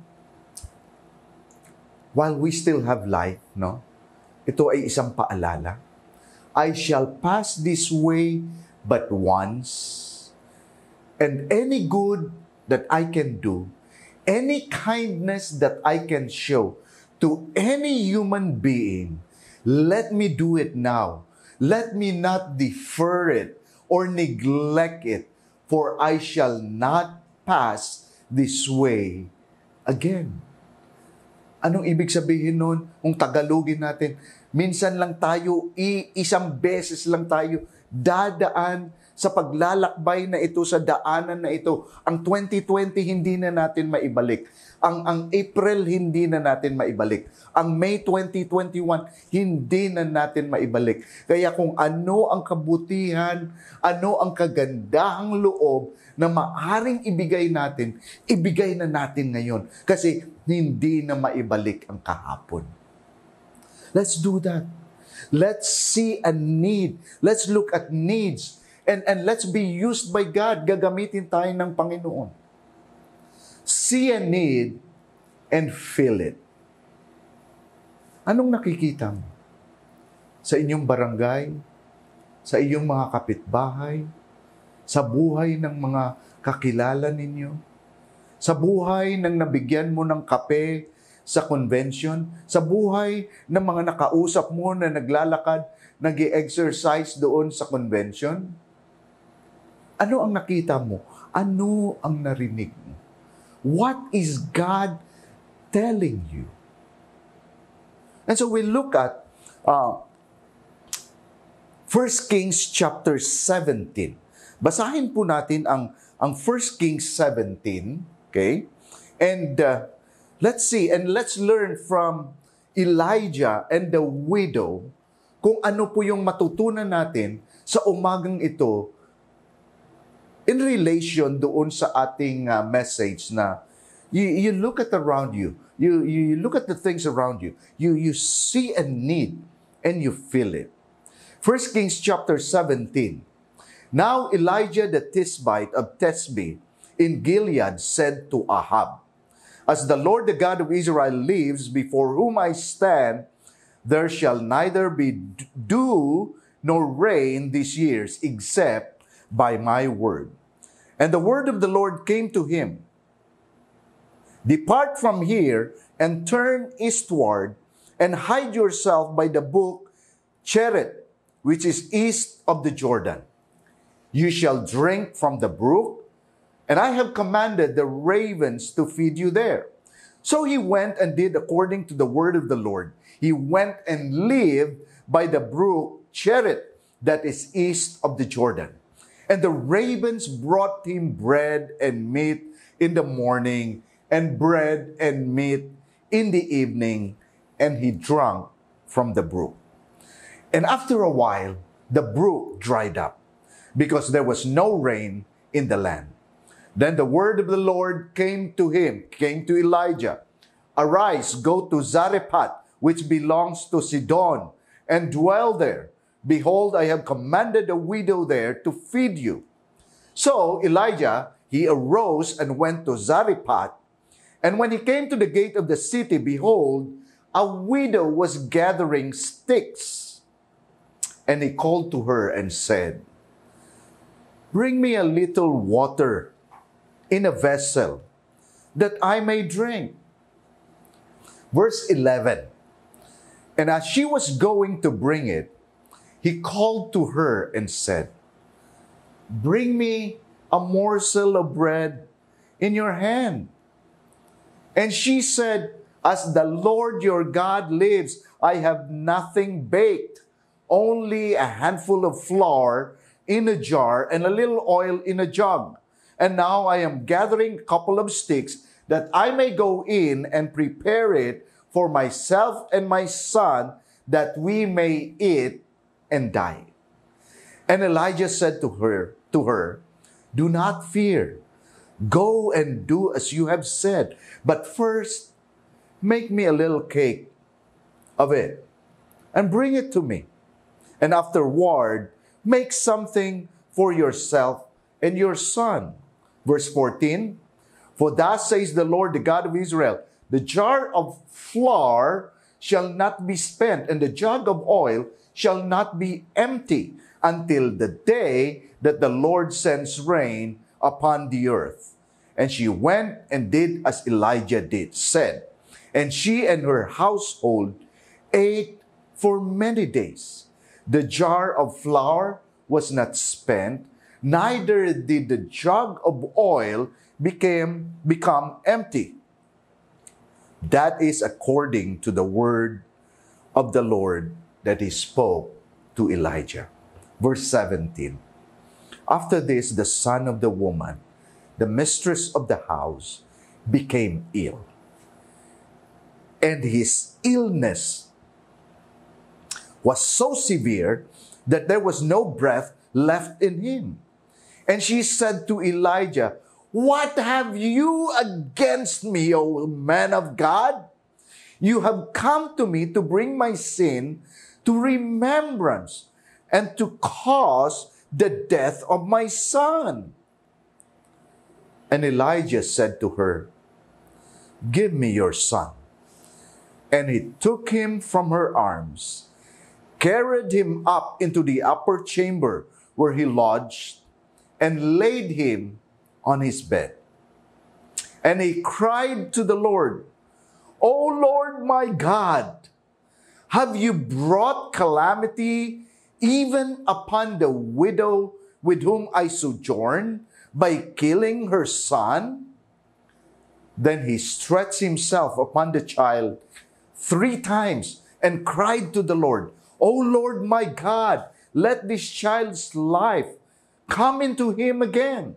while we still have life, no, ito ay isang paalala. "I shall pass this way but once, and any good that I can do, any kindness that I can show to any human being, let me do it now. Let me not defer it or neglect it, for I shall not pass this way again." Anong ibig sabihin nun? Kung Tagalogin natin, minsan lang tayo, isang beses lang tayo dadaan sa paglalakbay na ito, sa daanan na ito. Ang twenty twenty hindi na natin maibalik. Ang, ang April hindi na natin maibalik. Ang May twenty twenty-one hindi na natin maibalik. Kaya kung ano ang kabutihan, ano ang kagandahang loob na maaring ibigay natin, ibigay na natin ngayon. Kasi hindi na maibalik ang kahapon. Let's do that. Let's see a need. Let's look at needs. And, and let's be used by God. Gagamitin tayo ng Panginoon. See a need and feel it. Anong nakikita mo? Sa inyong barangay, sa iyong mga kapitbahay, sa buhay ng mga kakilala ninyo, sa buhay ng nabigyan mo ng kape sa convention, sa buhay ng mga nakausap mo na naglalakad, nag-exercise doon sa convention. Ano ang nakita mo? Ano ang narinig mo? What is God telling you? And so we look at uh, First Kings chapter seventeen. Basahin po natin ang ang First Kings seventeen, okay? And uh, let's see and let's learn from Elijah and the widow kung ano po yung matutunan natin sa umagang ito in relation doon sa ating uh, message na you, you look at around you, you, you look at the things around you, you, you see a need and you feel it. First Kings chapter seventeen. Now Elijah the Tishbite of Tishbe in Gilead said to Ahab, As the Lord the God of Israel lives, before whom I stand, there shall neither be dew nor rain these years, except by my word. And the word of the Lord came to him, Depart from here and turn eastward, and hide yourself by the brook Cherith, which is east of the Jordan. You shall drink from the brook, and I have commanded the ravens to feed you there. So he went and did according to the word of the Lord. He went and lived by the brook Cherith, that is east of the Jordan. And the ravens brought him bread and meat in the morning, and bread and meat in the evening, and he drank from the brook. And after a while, the brook dried up, because there was no rain in the land. Then the word of the Lord came to him, came to Elijah, Arise, go to Zarephath, which belongs to Sidon, and dwell there. Behold, I have commanded a widow there to feed you. So Elijah, he arose and went to Zarephath. And when he came to the gate of the city, behold, a widow was gathering sticks. And he called to her and said, Bring me a little water in a vessel, that I may drink. Verse eleven. And as she was going to bring it, he called to her and said, Bring me a morsel of bread in your hand. And she said, As the Lord your God lives, I have nothing baked, only a handful of flour in a jar and a little oil in a jug. And now I am gathering a couple of sticks, that I may go in and prepare it for myself and my son, that we may eat and die. And Elijah said to her, to her, Do not fear. Go and do as you have said. But first, make me a little cake of it and bring it to me. And afterward, make something for yourself and your son. Verse fourteen, For thus says the Lord, the God of Israel, The jar of flour shall not be spent, and the jug of oil shall not be empty, until the day that the Lord sends rain upon the earth. And she went and did as Elijah did, said. And she and her household ate for many days. The jar of flour was not spent, neither did the jug of oil became, become empty. That is according to the word of the Lord that he spoke to Elijah. Verse seventeen. After this, the son of the woman, the mistress of the house, became ill. And his illness was so severe that there was no breath left in him. And she said to Elijah, What have you against me, O man of God? You have come to me to bring my sin to remembrance and to cause the death of my son. And Elijah said to her, Give me your son. And he took him from her arms, carried him up into the upper chamber where he lodged, and laid him on his bed. And he cried to the Lord, O Lord my God, have you brought calamity even upon the widow with whom I sojourn, by killing her son? Then he stretched himself upon the child three times and cried to the Lord, O Lord my God, let this child's life come into him again.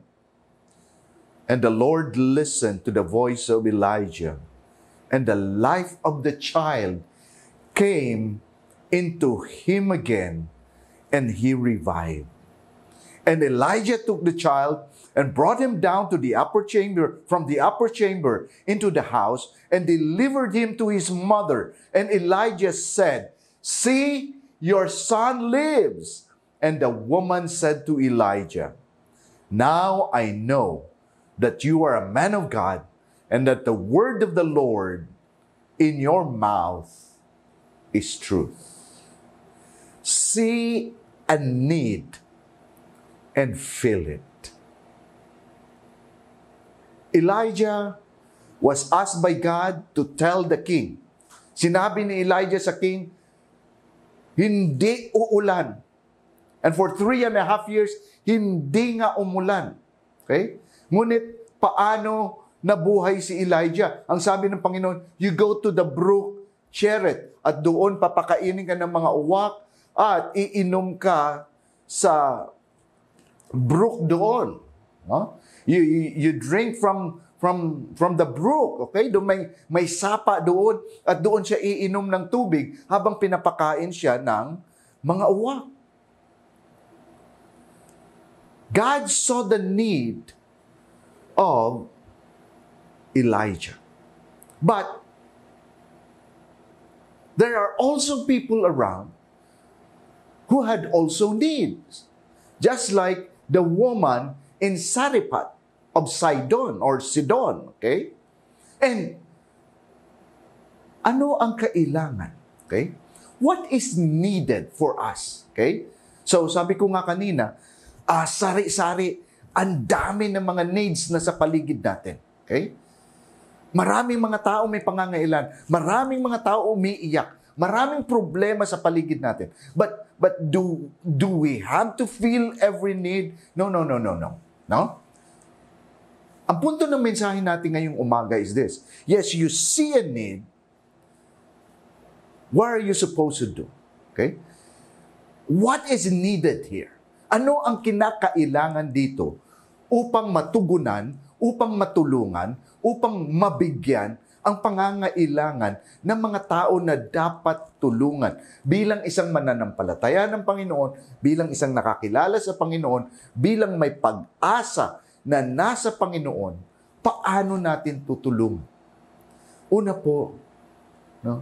And the Lord listened to the voice of Elijah, and the life of the child came into him again, and he revived. And Elijah took the child and brought him down to the upper chamber, from the upper chamber into the house, and delivered him to his mother. And Elijah said, See, your son lives. And the woman said to Elijah, "Now I know that you are a man of God, and that the word of the Lord in your mouth is truth. See a need and fill it." Elijah was asked by God to tell the king. Sinabi ni Elijah sa king, hindi uulan. And for three and a half years, hindi nga umulan. Okay? Ngunit, paano nabuhay si Elijah? Ang sabi ng Panginoon, you go to the brook Cherith, at doon papakainin ka ng mga uwak, at iinom ka sa brook doon. No? You, you, you drink from from from the brook, okay? Doon may may sapa doon, at doon siya iinom ng tubig habang pinapakain siya ng mga uwak. God saw the need of Elijah. But there are also people around who had also needs. Just like the woman in Sarephat of Sidon or Sidon, okay? And ano ang kailangan? Okay? What is needed for us? Okay? So sabi ko nga kanina, ah, sari-sari, ang dami ng mga needs na sa paligid natin. Okay? Maraming mga tao may pangangailan. Maraming mga tao umiiyak. Maraming problema sa paligid natin. But but do do we have to feel every need? No, no, no, no, no. No? Ang punto ng mensahe natin ngayong umaga is this. Yes, you see a need. What are you supposed to do? Okay? What is needed here? Ano ang kinakailangan dito upang matugunan, upang matulungan, upang mabigyan ang pangangailangan ng mga tao na dapat tulungan bilang isang mananampalataya ng Panginoon, bilang isang nakakilala sa Panginoon, bilang may pag-asa na nasa Panginoon, paano natin tutulungan? Una po, no?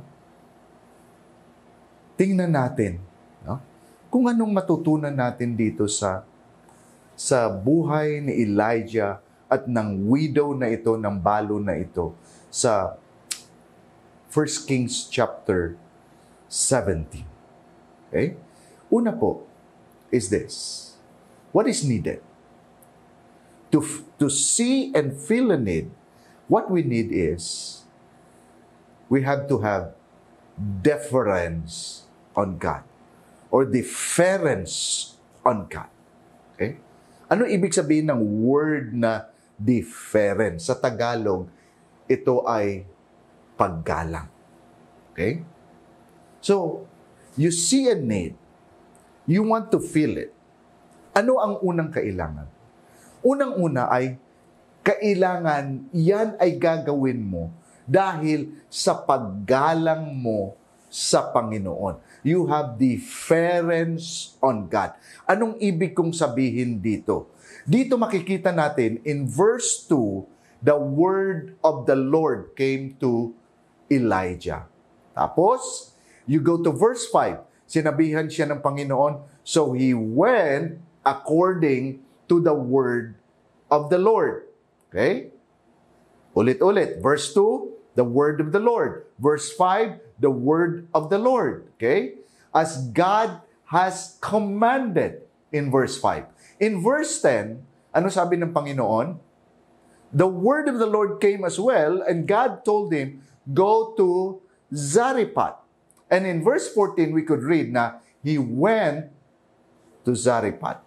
Tingnan natin, no? Kung anong matutunan natin dito sa sa buhay ni Elijah at ng widow na ito, ng balo na ito, sa First Kings chapter seventeen. Okay? Una po is this. What is needed? To, to see and feel a need, what we need is, we have to have deference on God or deference on God. Okay? Ano ibig sabihin ng word na deference? Sa Tagalog, ito ay paggalang. Okay? So, you see a need. You want to feel it. Ano ang unang kailangan? Unang-una ay, kailangan yan ay gagawin mo dahil sa paggalang mo sa Panginoon. You have deference on God. Anong ibig kong sabihin dito? Dito makikita natin in verse two, the word of the Lord came to Elijah. Tapos, you go to verse five. Sinabihan siya ng Panginoon, so he went according to the word of the Lord. Okay? Ulit-ulit. Verse two, the word of the Lord. Verse five, the word of the Lord. Okay? As God has commanded in verse five. In verse ten, ano sabi ng Panginoon? The word of the Lord came as well, and God told him, go to Zarephath. And in verse fourteen, we could read na he went to Zarephath.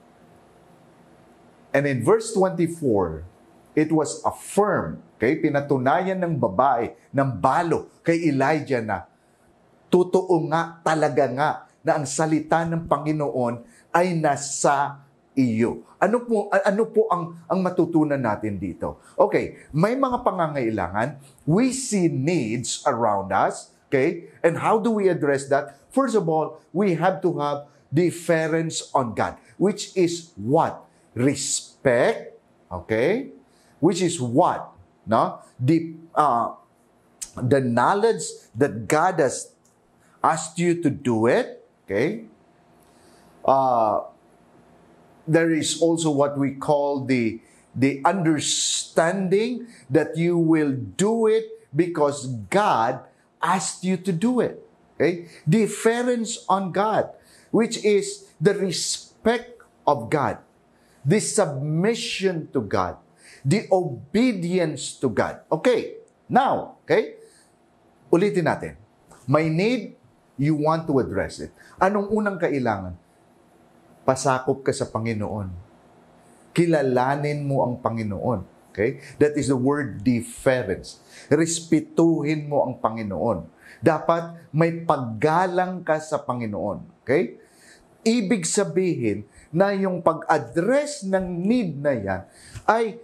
And in verse twenty-four, it was affirmed, okay, pinatunayan ng babae, ng balo kay Elijah na totoo nga, talaga nga, na ang salita ng Panginoon ay nasa iyo. Ano po, ano po ang, ang matutunan natin dito? Okay, may mga pangangailangan. We see needs around us. Okay? And how do we address that? First of all, we have to have deference on God. Which is what? Respect. Okay? Which is what? No? The, uh, the knowledge that God has asked you to do it. Okay? Uh, there is also what we call the, the understanding that you will do it because God asked you to do it. Okay? Deference on God, which is the respect of God, the submission to God, the obedience to God. Okay, now, okay, ulitin natin. May need, you want to address it. Anong unang kailangan? Pasakop ka sa Panginoon. Kilalanin mo ang Panginoon. Okay? That is the word deference. Respetuhin mo ang Panginoon. Dapat may paggalang ka sa Panginoon. Okay? Ibig sabihin na yung pag-address ng need na yan ay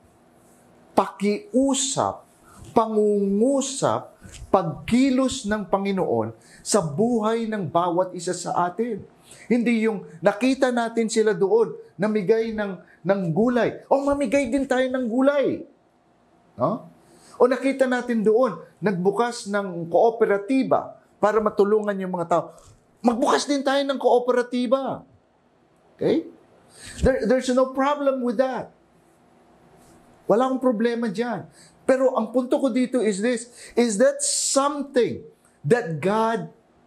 pakiusap, pangungusap, pagkilos ng Panginoon sa buhay ng bawat isa sa atin. Hindi yung nakita natin sila doon, namigay ng, ng gulay. O mamigay din tayo ng gulay. No? O nakita natin doon, nagbukas ng kooperatiba para matulungan yung mga tao. Magbukas din tayo ng kooperatiba. Okay? There, there's no problem with that. Wala akong problema dyan. Pero ang punto ko dito is this, is that something that God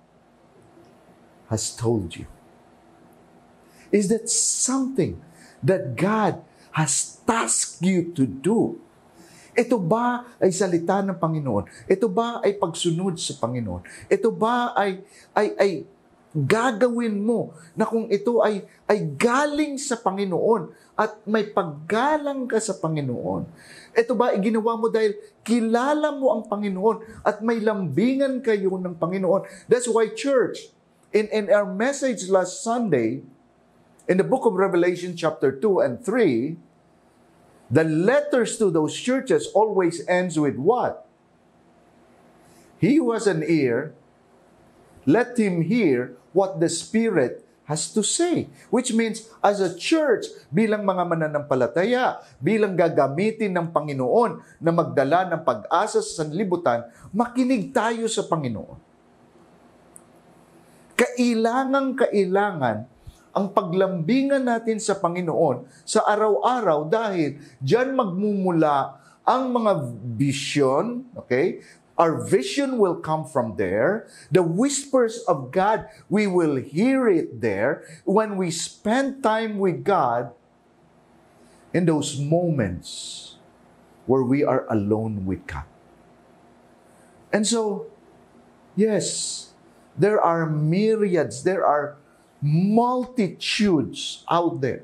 has told you? Is that something that God has tasked you to do? Ito ba ay salita ng Panginoon? Ito ba ay pagsunod sa Panginoon? Ito ba ay, ay, ay gagawin mo na kung ito ay, ay galing sa Panginoon at may paggalang ka sa Panginoon? Ito ba ay ginawa mo dahil kilala mo ang Panginoon at may lambingan kayo ng Panginoon? That's why, church, in, in our message last Sunday, in the book of Revelation chapter two and three, the letters to those churches always ends with what? He who has an ear, let him hear what the Spirit has to say. Which means, as a church, bilang mga mananampalataya, bilang gagamitin ng Panginoon na magdala ng pag-asa sa sanlibutan, makinig tayo sa Panginoon. Kailangang-kailangan ang paglambingan natin sa Panginoon sa araw-araw dahil diyan magmumula ang mga vision, okay? Our vision will come from there. The whispers of God, we will hear it there when we spend time with God in those moments where we are alone with God. And so, yes, there are myriads, there are multitudes out there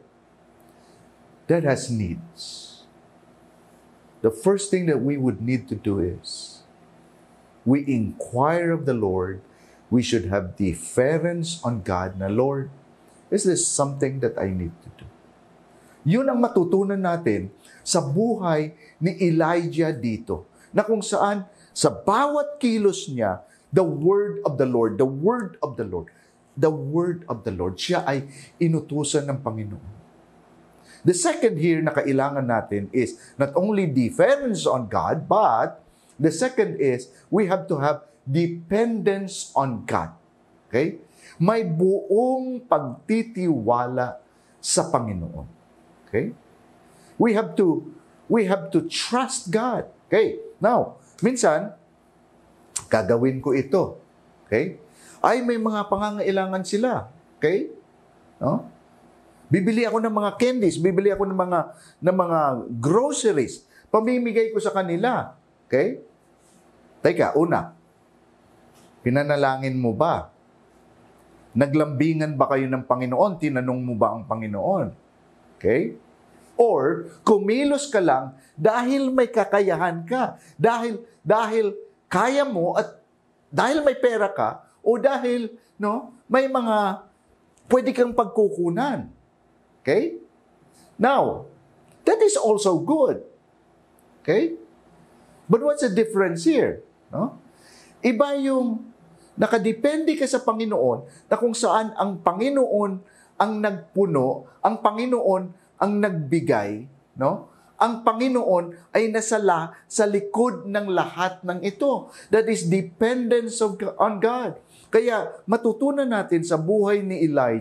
that has needs. The first thing that we would need to do is we inquire of the Lord. We should have deference on God na, Lord, is this something that I need to do? Yun ang matutunan natin sa buhay ni Elijah dito, na kung saan sa bawat kilos niya, the word of the Lord, the word of the Lord, the word of the Lord. Siya ay inutusan ng Panginoon. The second here na kailangan natin is not only deference on God, but the second is we have to have dependence on God. Okay? May buong pagtitiwala sa Panginoon. Okay? We have to we have to trust God. Okay? Now, minsan gagawin ko ito. Okay? Ay, may mga pangangailangan sila. Okay? No? Bibili ako ng mga candies, bibili ako ng mga ng mga groceries. Pamimigay ko sa kanila. Okay? Teka, una. Pinanalangin mo ba? Naglambingan ba kayo ng Panginoon? Tinanong mo ba ang Panginoon? Okay? Or kumilos ka lang dahil may kakayahan ka. Dahil dahil kaya mo at dahil may pera ka, o dahil, no, may mga pwede kang pagkukunan. Okay? Now, that is also good. Okay? But what's the difference here? No? Iba yung nakadepende ka sa Panginoon na kung saan ang Panginoon ang nagpuno, ang Panginoon ang nagbigay, no? Ang Panginoon ay nasa la, sa likod ng lahat ng ito. That is dependence of, on God. Kaya matutunan natin sa buhay ni Elijah,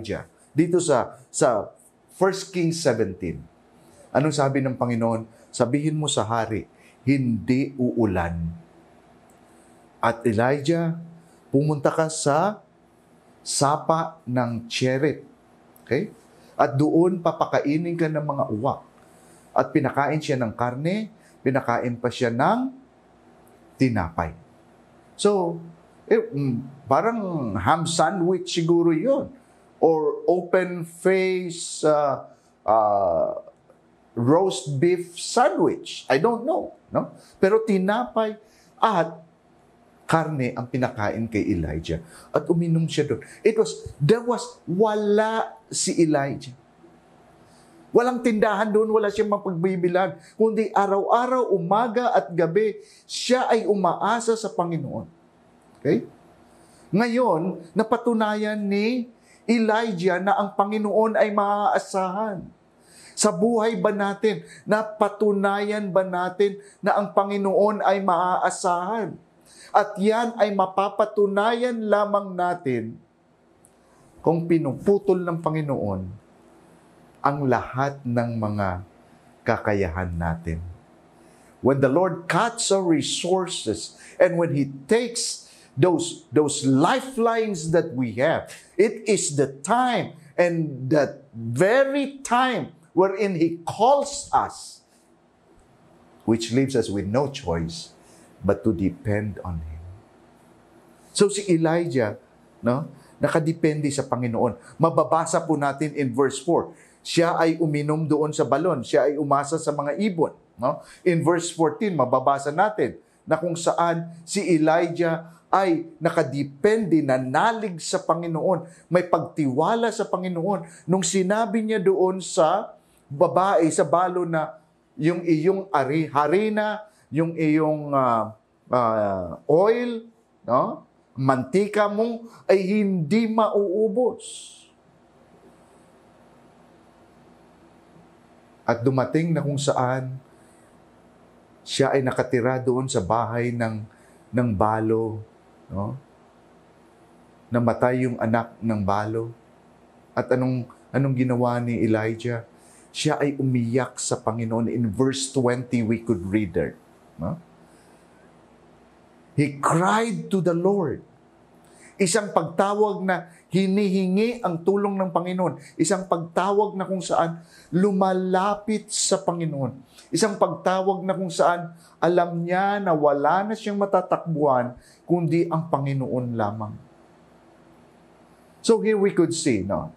dito sa sa First Kings seventeen. Anong sabi ng Panginoon? Sabihin mo sa hari, hindi uulan. At Elijah, pumunta ka sa sapa ng Cherith. Okay? At doon papakainin ka ng mga uwak. At pinakain siya ng karne, pinakain pa siya ng tinapay. So, eh, parang ham sandwich siguro yun. Or open face uh, uh, roast beef sandwich. I don't know. No? Pero tinapay at karne ang pinakain kay Elijah. At uminom siya doon. It was, there was, wala si Elijah. Walang tindahan doon, wala siyang mapagbibilan. Kundi araw-araw, umaga at gabi, siya ay umaasa sa Panginoon. Okay? Ngayon, napatunayan ni Elijah na ang Panginoon ay maaasahan. Sa buhay ba natin, napatunayan ba natin na ang Panginoon ay maaasahan? At yan ay mapapatunayan lamang natin kung pinuputol ng Panginoon ang lahat ng mga kakayahan natin. When the Lord cuts our resources and when He takes those, those lifelines that we have, it is the time and that very time wherein He calls us, which leaves us with no choice but to depend on Him. So si Elijah, no, nakadepende sa Panginoon. Mababasa po natin in verse four. Siya ay uminom doon sa balon. Siya ay umasa sa mga ibon. No? In verse fourteen, mababasa natin na kung saan si Elijah ay nakadepende, nanalig sa Panginoon. May pagtiwala sa Panginoon. Nung sinabi niya doon sa babae, sa balon na yung iyong ari, harina, yung iyong uh, uh, oil, no? Mantika mo ay hindi mauubos. At dumating na kung saan siya ay nakatira doon sa bahay ng, ng balo. No? Namatay yung anak ng balo. At anong, anong ginawa ni Elijah? Siya ay umiyak sa Panginoon. In verse twenty, we could read there. No? He cried to the Lord. Isang pagtawag na hinihingi ang tulong ng Panginoon. Isang pagtawag na kung saan lumalapit sa Panginoon. Isang pagtawag na kung saan alam niya na wala na siyang matatakbuhan kundi ang Panginoon lamang. So here we could see, no?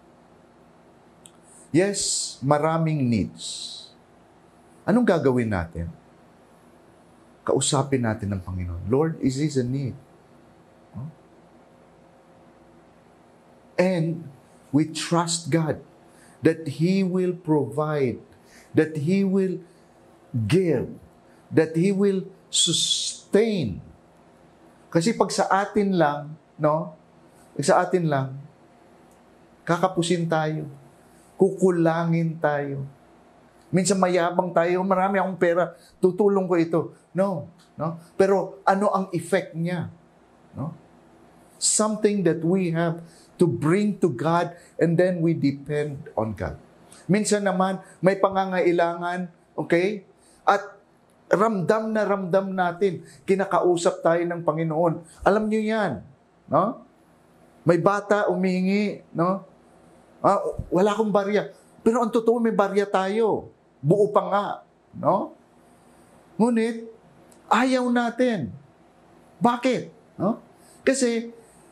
Yes, maraming needs. Anong gagawin natin? Kausapin natin ng Panginoon. Lord, is this a need? No? And we trust God that He will provide, that He will give, that He will sustain. Kasi pag sa atin lang, no? Pag sa atin lang, kakapusin tayo. Kukulangin tayo. Minsan mayabang tayo, marami akong pera, tutulong ko ito. No, no. Pero ano ang effect niya? No? Something that we have to bring to God and then we depend on God. Minsan naman, may pangangailangan, okay? At ramdam na ramdam natin, kinakausap tayo ng Panginoon. Alam niyo yan, no? May bata umihingi, no? Ah, wala akong barya. Pero ang totoo, may barya tayo. Buo pa nga, no? Ngunit, ayaw natin. Bakit? No? Kasi,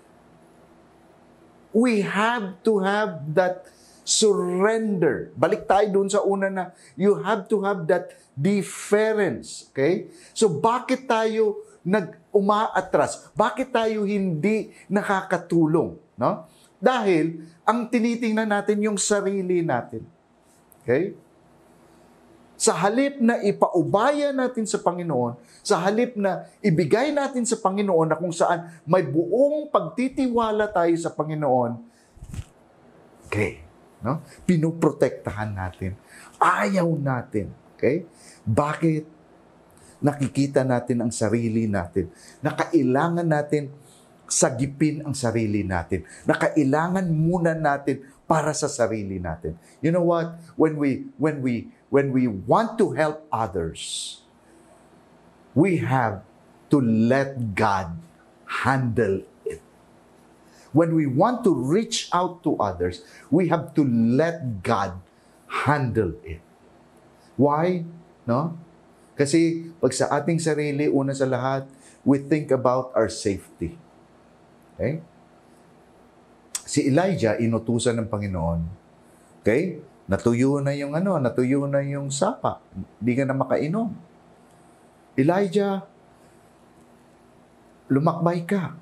we have to have that surrender. Balik tayo dun sa una na, you have to have that deference. Okay? So, bakit tayo nag-umaatras? Bakit tayo hindi nakakatulong? No? Dahil, ang tinitingnan natin yung sarili natin. Okay? Sa halip na ipaubaya natin sa Panginoon, sa halip na ibigay natin sa Panginoon na kung saan may buong pagtitiwala tayo sa Panginoon, okay, no? Pinoprotektahan natin. Ayaw natin. Okay? Bakit? Nakikita natin ang sarili natin. Na kailangan natin sagipin ang sarili natin. Na kailangan muna natin para sa sarili natin. You know what? When we when we when we want to help others, we have to let God handle it. When we want to reach out to others, we have to let God handle it. Why? No? Kasi pag sa ating sarili, una sa lahat, we think about our safety. Okay? Si Elijah, inutusan ng Panginoon. Okay? Natuyo na yung ano, natuyo na yung sapa. Hindi ka na makainom. Elijah, lumakbay ka.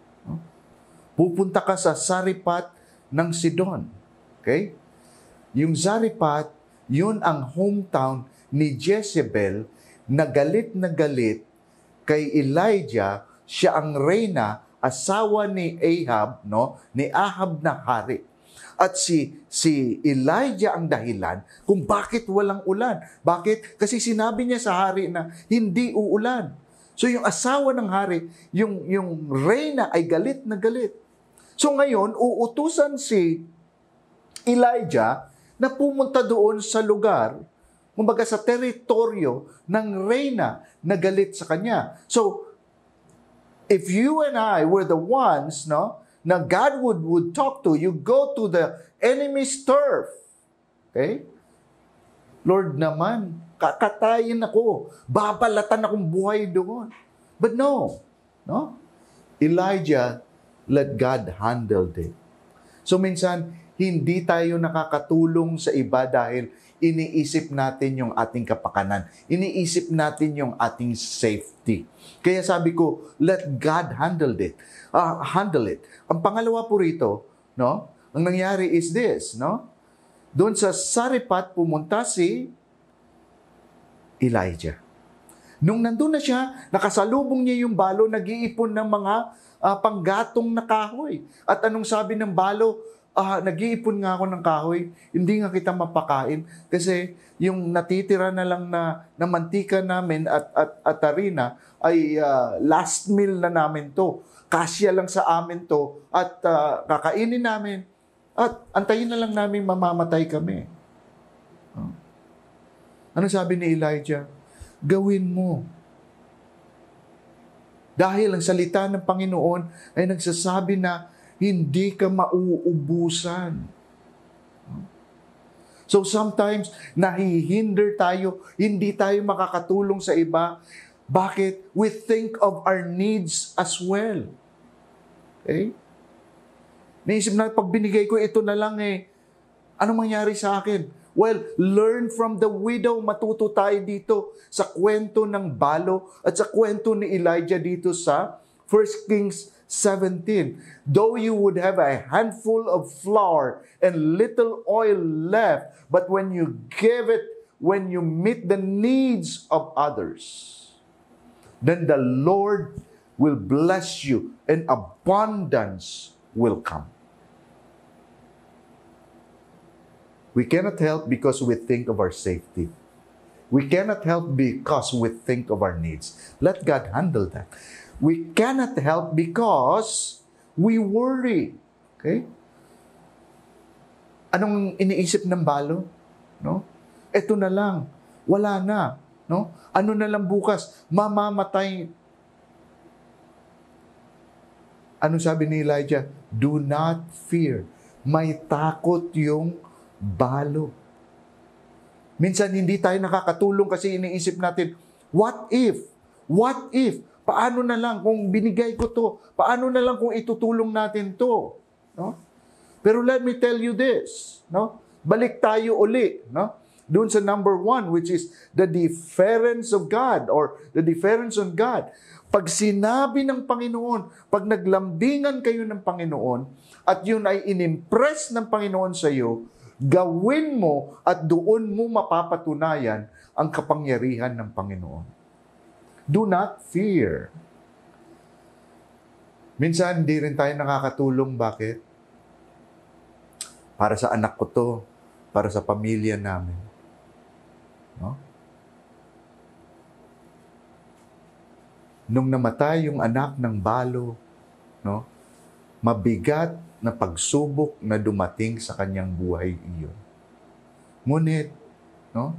Pupunta ka sa Saripat ng Sidon. Okay? Yung Saripat, yun ang hometown ni Jezebel na galit na galit kay Elijah. Siya ang reyna, asawa ni Ahab, no? Ni Ahab na hari. At si si Elijah ang dahilan kung bakit walang ulan. Bakit? Kasi sinabi niya sa hari na hindi uulan. So yung asawa ng hari, yung yung reyna ay galit na galit. So ngayon, uutusan si Elijah na pumunta doon sa lugar, kumbaga sa teritoryo ng reyna na galit sa kanya. So, if you and I were the ones, no, na God would, would talk to, you go to the enemy's turf. Okay? Lord naman, kakatayin ako. Babalatan akong buhay doon. But no. No? Elijah let God handle it. So minsan, hindi tayo nakakatulong sa iba dahil iniisip natin yung ating kapakanan. Iniisip natin yung ating safety. Kaya sabi ko, let God handle it. Uh, handle it. Ang pangalawa po rito, no? Ang nangyari is this, no? Doon sa Saripat pumunta si Elijah. Nung nandun na siya, nakasalubong niya yung balo, nag-iipon ng mga uh, panggatong na kahoy. At anong sabi ng balo? Ah, nag-iipon nga ako ng kahoy, hindi nga kita mapakain kasi yung natitira na lang na, na mantika namin at, at, at harina ay uh, last meal na namin to. Kasya lang sa amin to at uh, kakainin namin at antayin na lang namin mamamatay kami. Huh? Ano sabi ni Elijah? Gawin mo. Dahil ang salita ng Panginoon ay nagsasabi na hindi ka mauubusan. So sometimes, nahihinder tayo, hindi tayo makakatulong sa iba. Bakit? We think of our needs as well. Okay? Naisip na, pag binigay ko, ito na lang eh. Anong mangyari sa akin? Well, learn from the widow. Matuto tayo dito sa kwento ng balo at sa kwento ni Elijah dito sa First Kings seventeen. Though you would have a handful of flour and little oil left, but when you give it, when you meet the needs of others, then the Lord will bless you and abundance will come. We cannot help because we think of our safety. We cannot help because we think of our needs. Let God handle that. We cannot help because we worry. Okay? Anong iniisip ng balo? No? Ito na lang. Wala na. No? Ano na lang bukas? Mamamatay. Ano sabi ni Elijah? Do not fear. May takot yung balo. Minsan hindi tayo nakakatulong kasi iniisip natin, what if? What if? Paano na lang kung binigay ko to? Paano na lang kung itutulong natin to? No? Pero let me tell you this, no? Balik tayo uli, no? Doon sa number one, which is the deference of God or the deference on God. Pag sinabi ng Panginoon, pag naglambingan kayo ng Panginoon, at yun ay inimpress ng Panginoon sa iyo, gawin mo at doon mo mapapatunayan ang kapangyarihan ng Panginoon. Do not fear. Minsan, hindi rin tayo nakakatulong. Bakit? Para sa anak ko to. Para sa pamilya namin. No? Nung namatay yung anak ng balo, no? mabigat na pagsubok na dumating sa kanyang buhay iyon. Ngunit, no?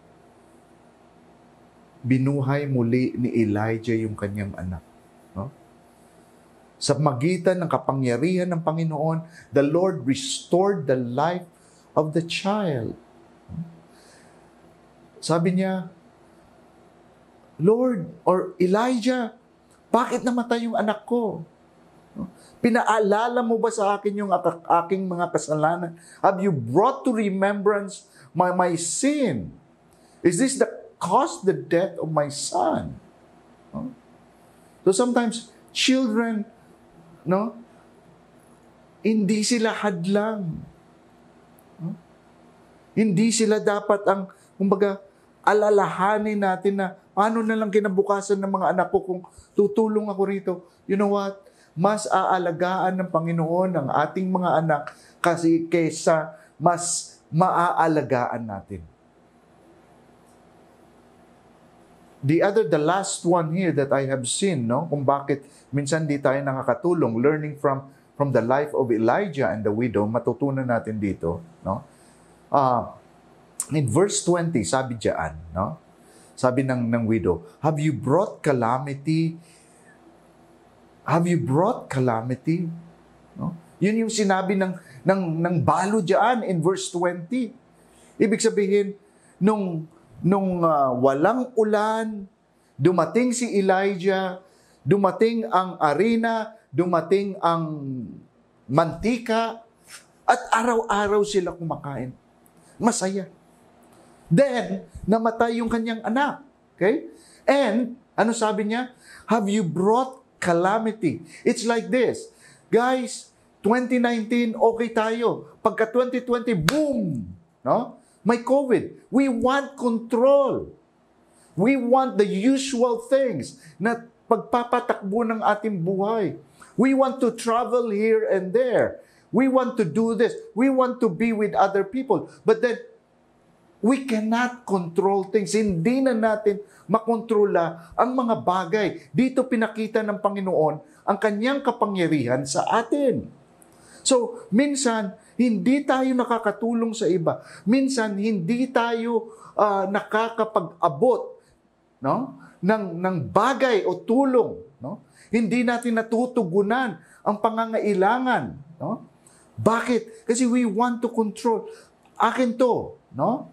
Binuhay muli ni Elijah yung kanyang anak. No? Sa magitan ng kapangyarihan ng Panginoon, the Lord restored the life of the child. Sabi niya, Lord, or Elijah, bakit namatay yung anak ko? Pinaalala mo ba sa akin yung aking mga kasalanan? Have you brought to remembrance my, my sin? Is this the cause the death of my son? No? So sometimes, children, no, hindi sila hadlang. No? Hindi sila dapat ang, kumbaga, alalahanin natin na, ano na lang kinabukasan ng mga anak ko kung tutulong ako rito. You know what? Mas aalagaan ng Panginoon ang ating mga anak kasi kaysa mas maaalagaan natin. The other, the last one here that I have seen, no, kung bakit minsan di tayo nakakatulong, learning from from the life of Elijah and the widow, matutunan natin dito, no? Uh, in verse twenty, sabi diyan, no? Sabi ng ng widow, have you brought calamity? Have you brought calamity? No? Yun yung sinabi ng ng ng balo diyan in verse twenty. Ibig sabihin, nung Nung uh, walang ulan, dumating si Elijah, dumating ang arena, dumating ang mantika, at araw-araw sila kumakain. Masaya. Then, namatay yung kanyang anak. Okay? And, ano sabi niya? Have you brought calamity? It's like this. Guys, twenty nineteen, okay tayo. Pagka twenty twenty, boom! No? May COVID. We want control. We want the usual things na pagpapatakbo ng ating buhay. We want to travel here and there. We want to do this. We want to be with other people. But then, we cannot control things. Hindi na natin makontrola ang mga bagay. Dito pinakita ng Panginoon ang kanyang kapangyarihan sa atin. So, minsan, hindi tayo nakakatulong sa iba. Minsan, hindi tayo uh, nakakapag-abot, no, ng, ng bagay o tulong. No? Hindi natin natutugunan ang pangangailangan. No? Bakit? Kasi we want to control. Akin to. No?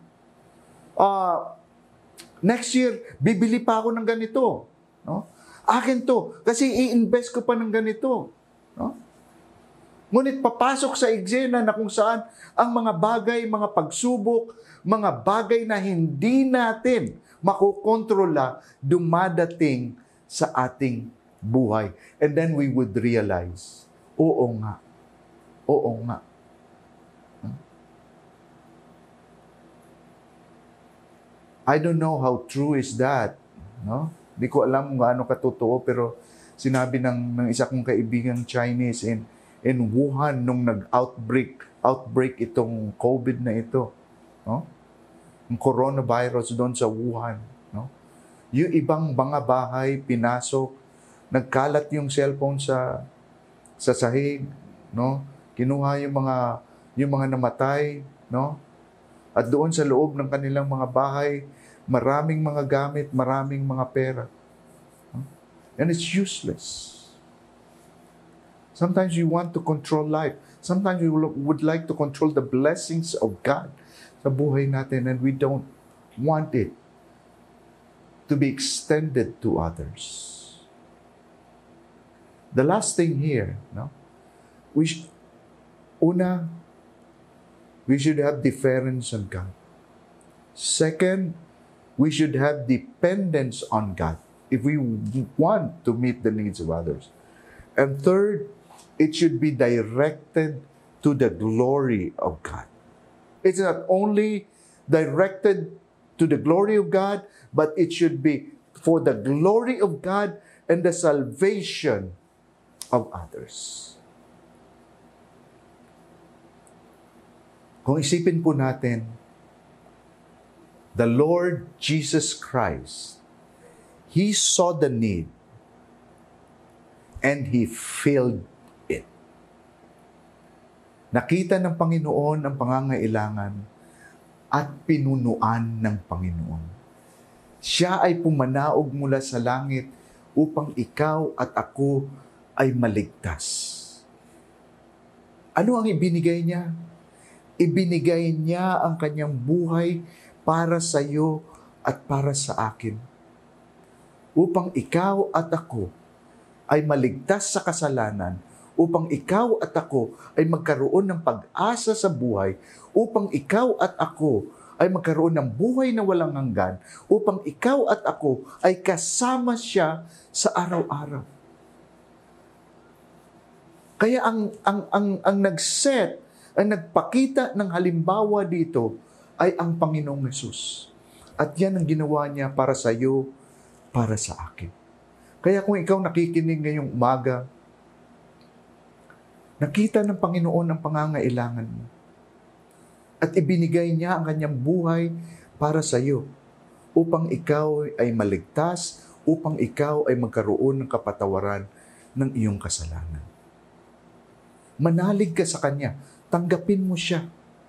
Uh, next year, bibili pa ako ng ganito. No? Akin to. Kasi i-invest ko pa ng ganito. No? Ngunit papasok sa eksena na kung saan ang mga bagay, mga pagsubok, mga bagay na hindi natin makokontrola, dumadating sa ating buhay. And then we would realize, oo nga, oo nga. I don't know how true is that. No? Di ko alam kung gaano katotoo, pero sinabi ng, ng isa kong kaibigang Chinese in in Wuhan nung nag-outbreak, outbreak itong COVID na ito. No? Ang coronavirus doon sa Wuhan. No? Yung ibang mga bahay, pinasok, nagkalat yung cellphone sa sa sahig, no? Kinuha yung mga yung mga namatay, no? At doon sa loob ng kanilang mga bahay, maraming mga gamit, maraming mga pera. No? And it's useless. Sometimes we want to control life. Sometimes we would like to control the blessings of God sa buhay natin, and we don't want it to be extended to others. The last thing here, no? We sh- una, we should have deference on God. Second, we should have dependence on God if we want to meet the needs of others. And third, it should be directed to the glory of God. It's not only directed to the glory of God, but it should be for the glory of God and the salvation of others. Kung isipin po natin, the Lord Jesus Christ, He saw the need and He filled it. Nakita ng Panginoon ang pangangailangan at pinunuan ng Panginoon. Siya ay pumanaog mula sa langit upang ikaw at ako ay maligtas. Ano ang ibinigay niya? Ibinigay niya ang kanyang buhay para sa iyo at para sa akin. Upang ikaw at ako ay maligtas sa kasalanan, upang ikaw at ako ay magkaroon ng pag-asa sa buhay, upang ikaw at ako ay magkaroon ng buhay na walang hanggan, upang ikaw at ako ay kasama siya sa araw-araw. Kaya ang, ang, ang, ang nag-set, ang nagpakita ng halimbawa dito ay ang Panginoong Hesus. At yan ang ginawa niya para sa iyo, para sa akin. Kaya kung ikaw nakikinig ngayong umaga, nakita ng Panginoon ang pangangailangan mo. At ibinigay niya ang kanyang buhay para sa iyo upang ikaw ay maligtas, upang ikaw ay magkaroon ng kapatawaran ng iyong kasalanan. Manalig ka sa Kanya. Tanggapin mo siya.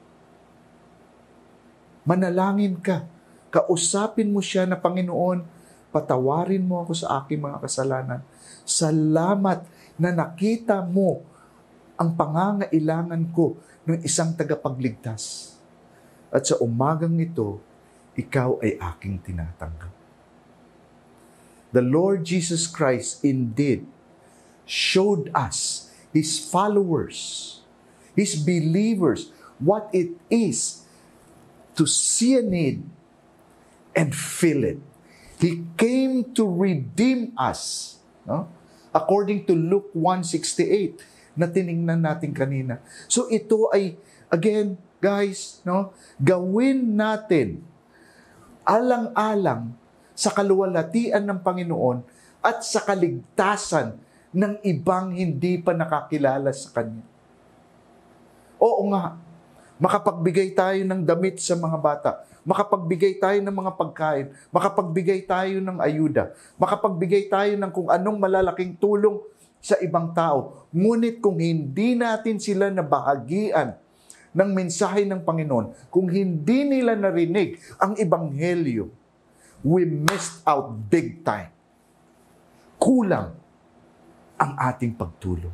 Manalangin ka. Kausapin mo siya na, Panginoon, patawarin mo ako sa aking mga kasalanan. Salamat na nakita mo ang pangangailangan ko ng isang tagapagligtas. At sa umagang ito, ikaw ay aking tinatanggap. The Lord Jesus Christ indeed showed us, His followers, His believers, what it is to see a need and fill it. He came to redeem us. No? According to Luke one sixty-eight, na tiningnan natin kanina. So ito ay, again, guys, no, gawin natin alang-alang sa kaluwalhatian ng Panginoon at sa kaligtasan ng ibang hindi pa nakakilala sa Kanya. Oo nga, makapagbigay tayo ng damit sa mga bata, makapagbigay tayo ng mga pagkain, makapagbigay tayo ng ayuda, makapagbigay tayo ng kung anong malalaking tulong sa ibang tao. Ngunit kung hindi natin sila nabahagian ng mensahe ng Panginoon, kung hindi nila narinig ang Ebanghelyo, we missed out big time. Kulang ang ating pagtulong.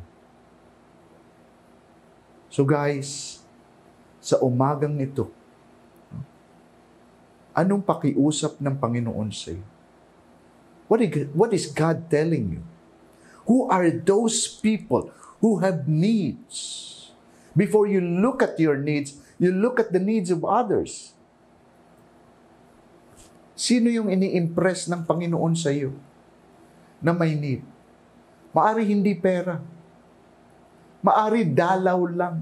So guys, sa umagang ito, anong pakiusap ng Panginoon sa iyo? What is, what is God telling you? Who are those people who have needs? Before you look at your needs, you look at the needs of others. Sino yung ini-impress ng Panginoon sa iyo na may need? Maari hindi pera. Maari dalaw lang.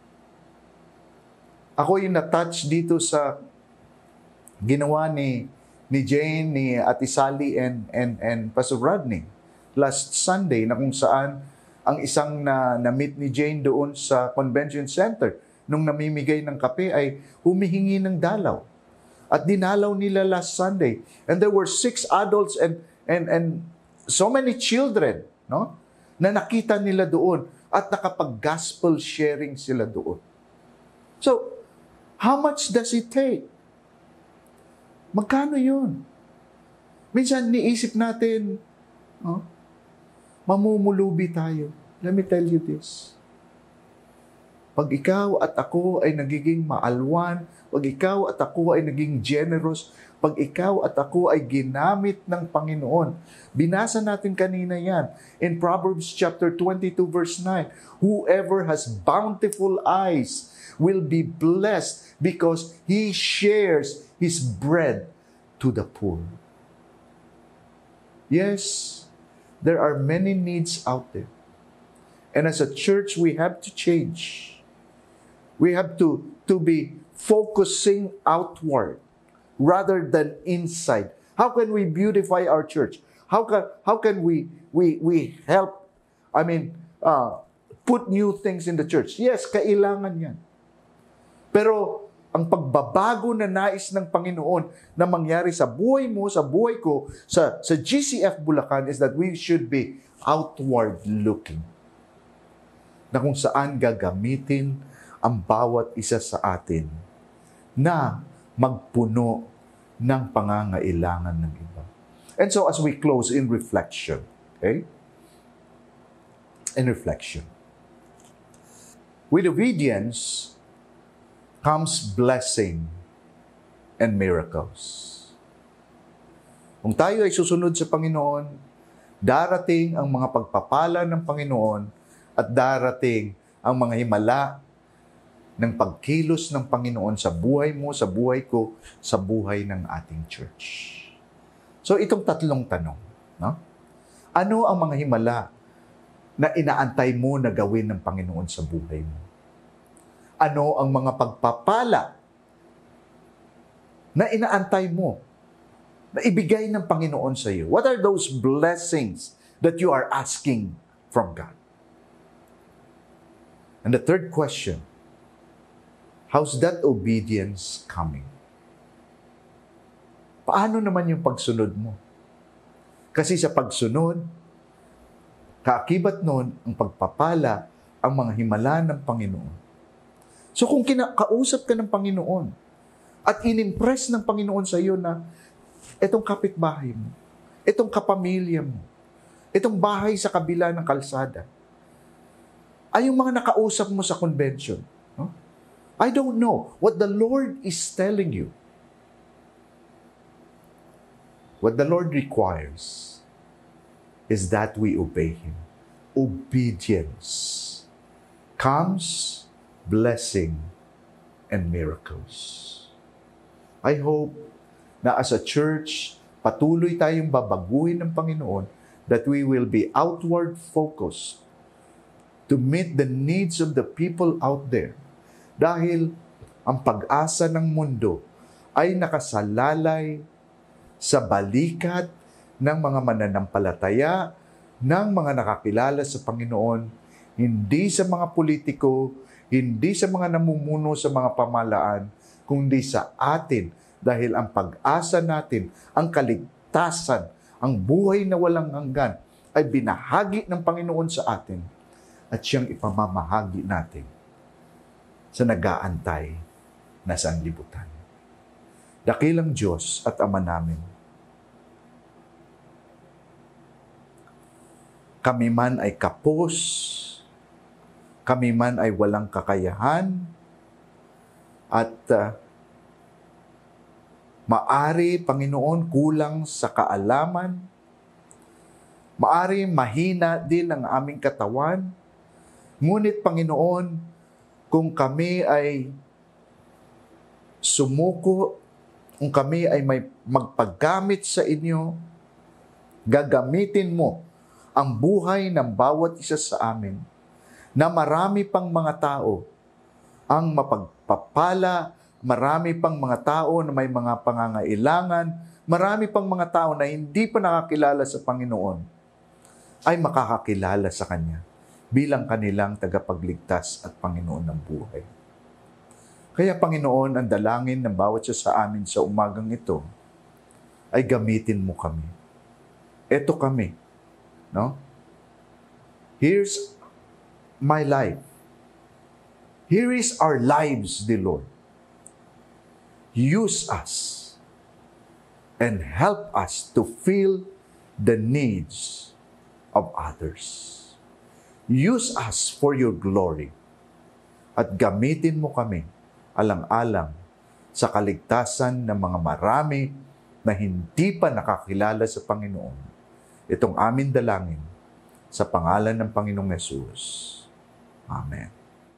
Ako yung na-touch dito sa ginawa ni ni Jane, ni Ate Sally, and, and, and Pastor Rodney last Sunday, na kung saan ang isang na, na-meet ni Jane doon sa convention center nung namimigay ng kape ay humihingi ng dalaw. At dinalaw nila last Sunday. And there were six adults and, and, and so many children, no, na nakita nila doon at nakapag-gospel sharing sila doon. So, how much does it take? Magkano yun? Minsan, niisip natin, oh, mamumulubi tayo. Let me tell you this. Pag ikaw at ako ay nagiging maalwan, pag ikaw at ako ay naging generous, pag ikaw at ako ay ginamit ng Panginoon. Binasa natin kanina yan in Proverbs chapter twenty-two verse nine. Whoever has bountiful eyes will be blessed because he shares his bread to the poor. Yes, there are many needs out there. And as a church, we have to change. We have to, to be focusing outward rather than inside. How can we beautify our church? How can, how can we, we, we help, I mean, uh, put new things in the church? Yes, kailangan yan. Pero ang pagbabago na nais ng Panginoon na mangyari sa buhay mo, sa buhay ko, sa, sa G C F Bulacan is that we should be outward looking. Na kung saan gagamitin ang bawat isa sa atin na magpuno ng pangangailangan ng iba. And so as we close in reflection, okay? In reflection. With obedience comes blessing and miracles. Kung tayo ay susunod sa Panginoon, darating ang mga pagpapala ng Panginoon at darating ang mga himala ng pagkilos ng Panginoon sa buhay mo, sa buhay ko, sa buhay ng ating church. So itong tatlong tanong, no? Ano ang mga himala na inaantay mo na gawin ng Panginoon sa buhay mo? Ano ang mga pagpapala na inaantay mo na ibigay ng Panginoon sa iyo? What are those blessings that you are asking from God? And the third question, how's that obedience coming? Paano naman yung pagsunod mo? Kasi sa pagsunod, kaakibat nun ang pagpapala, ang mga himala ng Panginoon. So kung kinakausap ka ng Panginoon at inimpress ng Panginoon sa iyo na itong kapitbahay mo, itong kapamilya mo, itong bahay sa kabila ng kalsada, ay yung mga nakausap mo sa convention. No? I don't know what the Lord is telling you. What the Lord requires is that we obey Him. Obedience comes blessing and miracles. I hope na as a church, patuloy tayong babaguhin ng Panginoon that we will be outward focused to meet the needs of the people out there. Dahil ang pag-asa ng mundo ay nakasalalay sa balikat ng mga mananampalataya, ng mga nakakilala sa Panginoon, hindi sa mga politiko, hindi sa mga namumuno sa mga pamalaan, kundi sa atin. Dahil ang pag-asa natin, ang kaligtasan, ang buhay na walang hanggan, ay binahagi ng Panginoon sa atin at siyang ipamamahagi natin sa nag-aantay na sanlibutan. Dakilang Diyos at Ama namin, kami man ay kapos, kami man ay walang kakayahan, at uh, maari, Panginoon, kulang sa kaalaman, maari mahina din ang aming katawan, ngunit, Panginoon, kung kami ay sumuko, kung kami ay may magpaggamit sa inyo, gagamitin mo ang buhay ng bawat isa sa amin, na marami pang mga tao ang mapagpapala, marami pang mga tao na may mga pangangailangan, marami pang mga tao na hindi pa nakakilala sa Panginoon, ay makakakilala sa Kanya bilang kanilang tagapagligtas at Panginoon ng buhay. Kaya, Panginoon, ang dalangin ng bawat isa sa amin sa umagang ito ay gamitin mo kami. Ito kami. No? Here's my life. Here is our lives, dear Lord. Use us and help us to feel the needs of others. Use us for your glory at gamitin mo kami alang-alang sa kaligtasan ng mga marami na hindi pa nakakilala sa Panginoon. Itong amin dalangin sa pangalan ng Panginoong Yesus. Amen.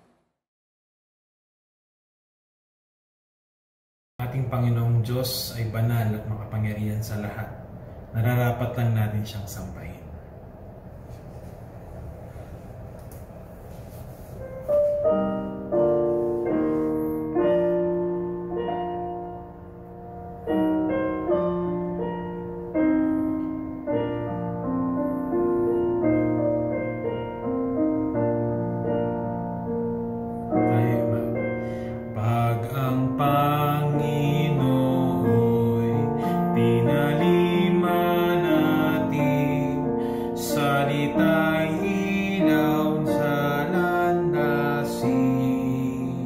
Ating Panginoong Diyos ay banal at makapangyarihan sa lahat. Nararapat lang natin siyang sambahin. Salita'y ilaw sa landasi.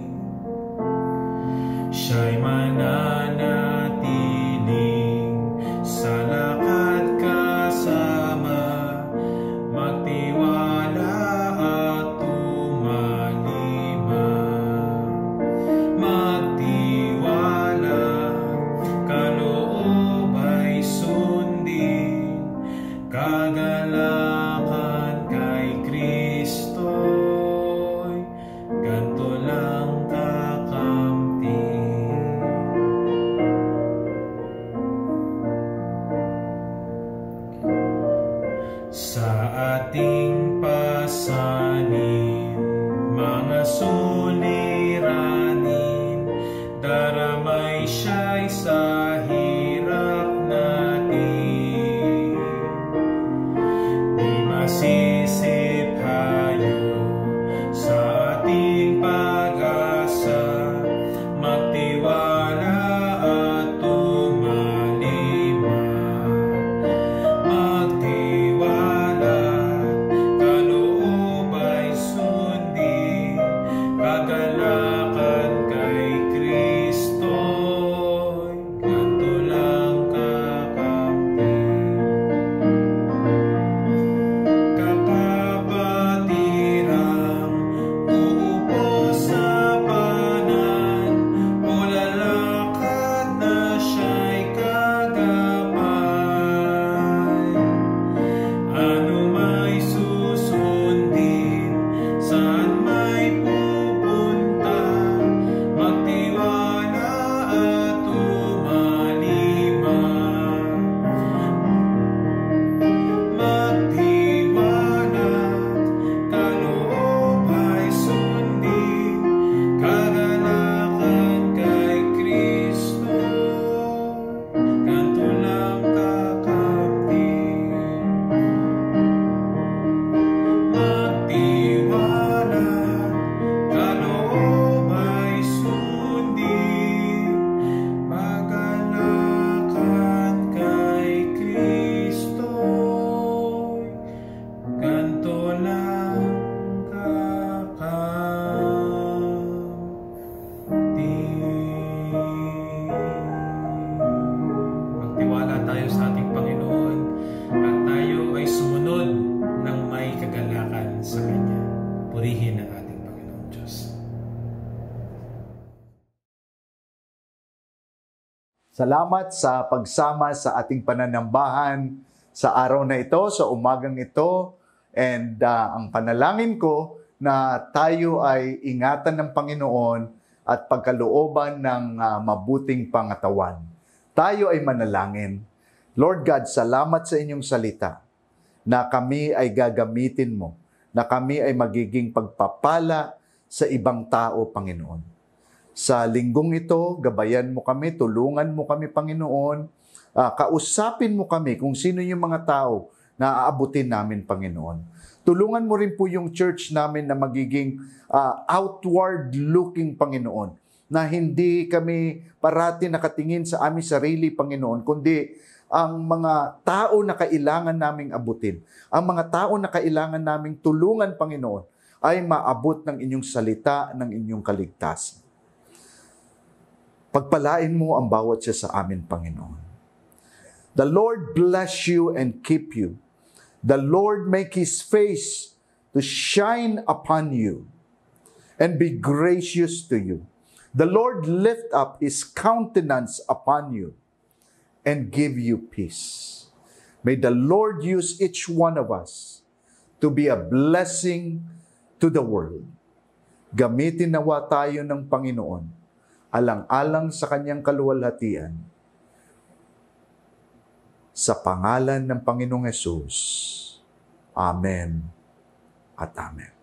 Salamat sa pagsama sa ating pananambahan sa araw na ito, sa umagang ito. And uh, ang panalangin ko na tayo ay ingatan ng Panginoon at pagkalooban ng uh, mabuting pangatawan. Tayo ay manalangin. Lord God, salamat sa inyong salita na kami ay gagamitin mo, na kami ay magiging pagpapala sa ibang tao, Panginoon. Sa linggong ito, gabayan mo kami, tulungan mo kami, Panginoon. Uh, kausapin mo kami kung sino yung mga tao na aabutin namin, Panginoon. Tulungan mo rin po yung church namin na magiging uh, outward-looking, Panginoon. Na hindi kami parati nakatingin sa aming sarili, Panginoon, kundi ang mga tao na kailangan naming abutin, ang mga tao na kailangan naming tulungan, Panginoon, ay maabot ng inyong salita, ng inyong kaligtasan. Pagpalain mo ang bawat siya sa amin, Panginoon. The Lord bless you and keep you. The Lord make His face to shine upon you and be gracious to you. The Lord lift up His countenance upon you and give you peace. May the Lord use each one of us to be a blessing to the world. Gamitin nawa tayo ng Panginoon alang-alang sa kanyang kaluwalhatian. Sa pangalan ng Panginoong Hesus. Amen at Amen.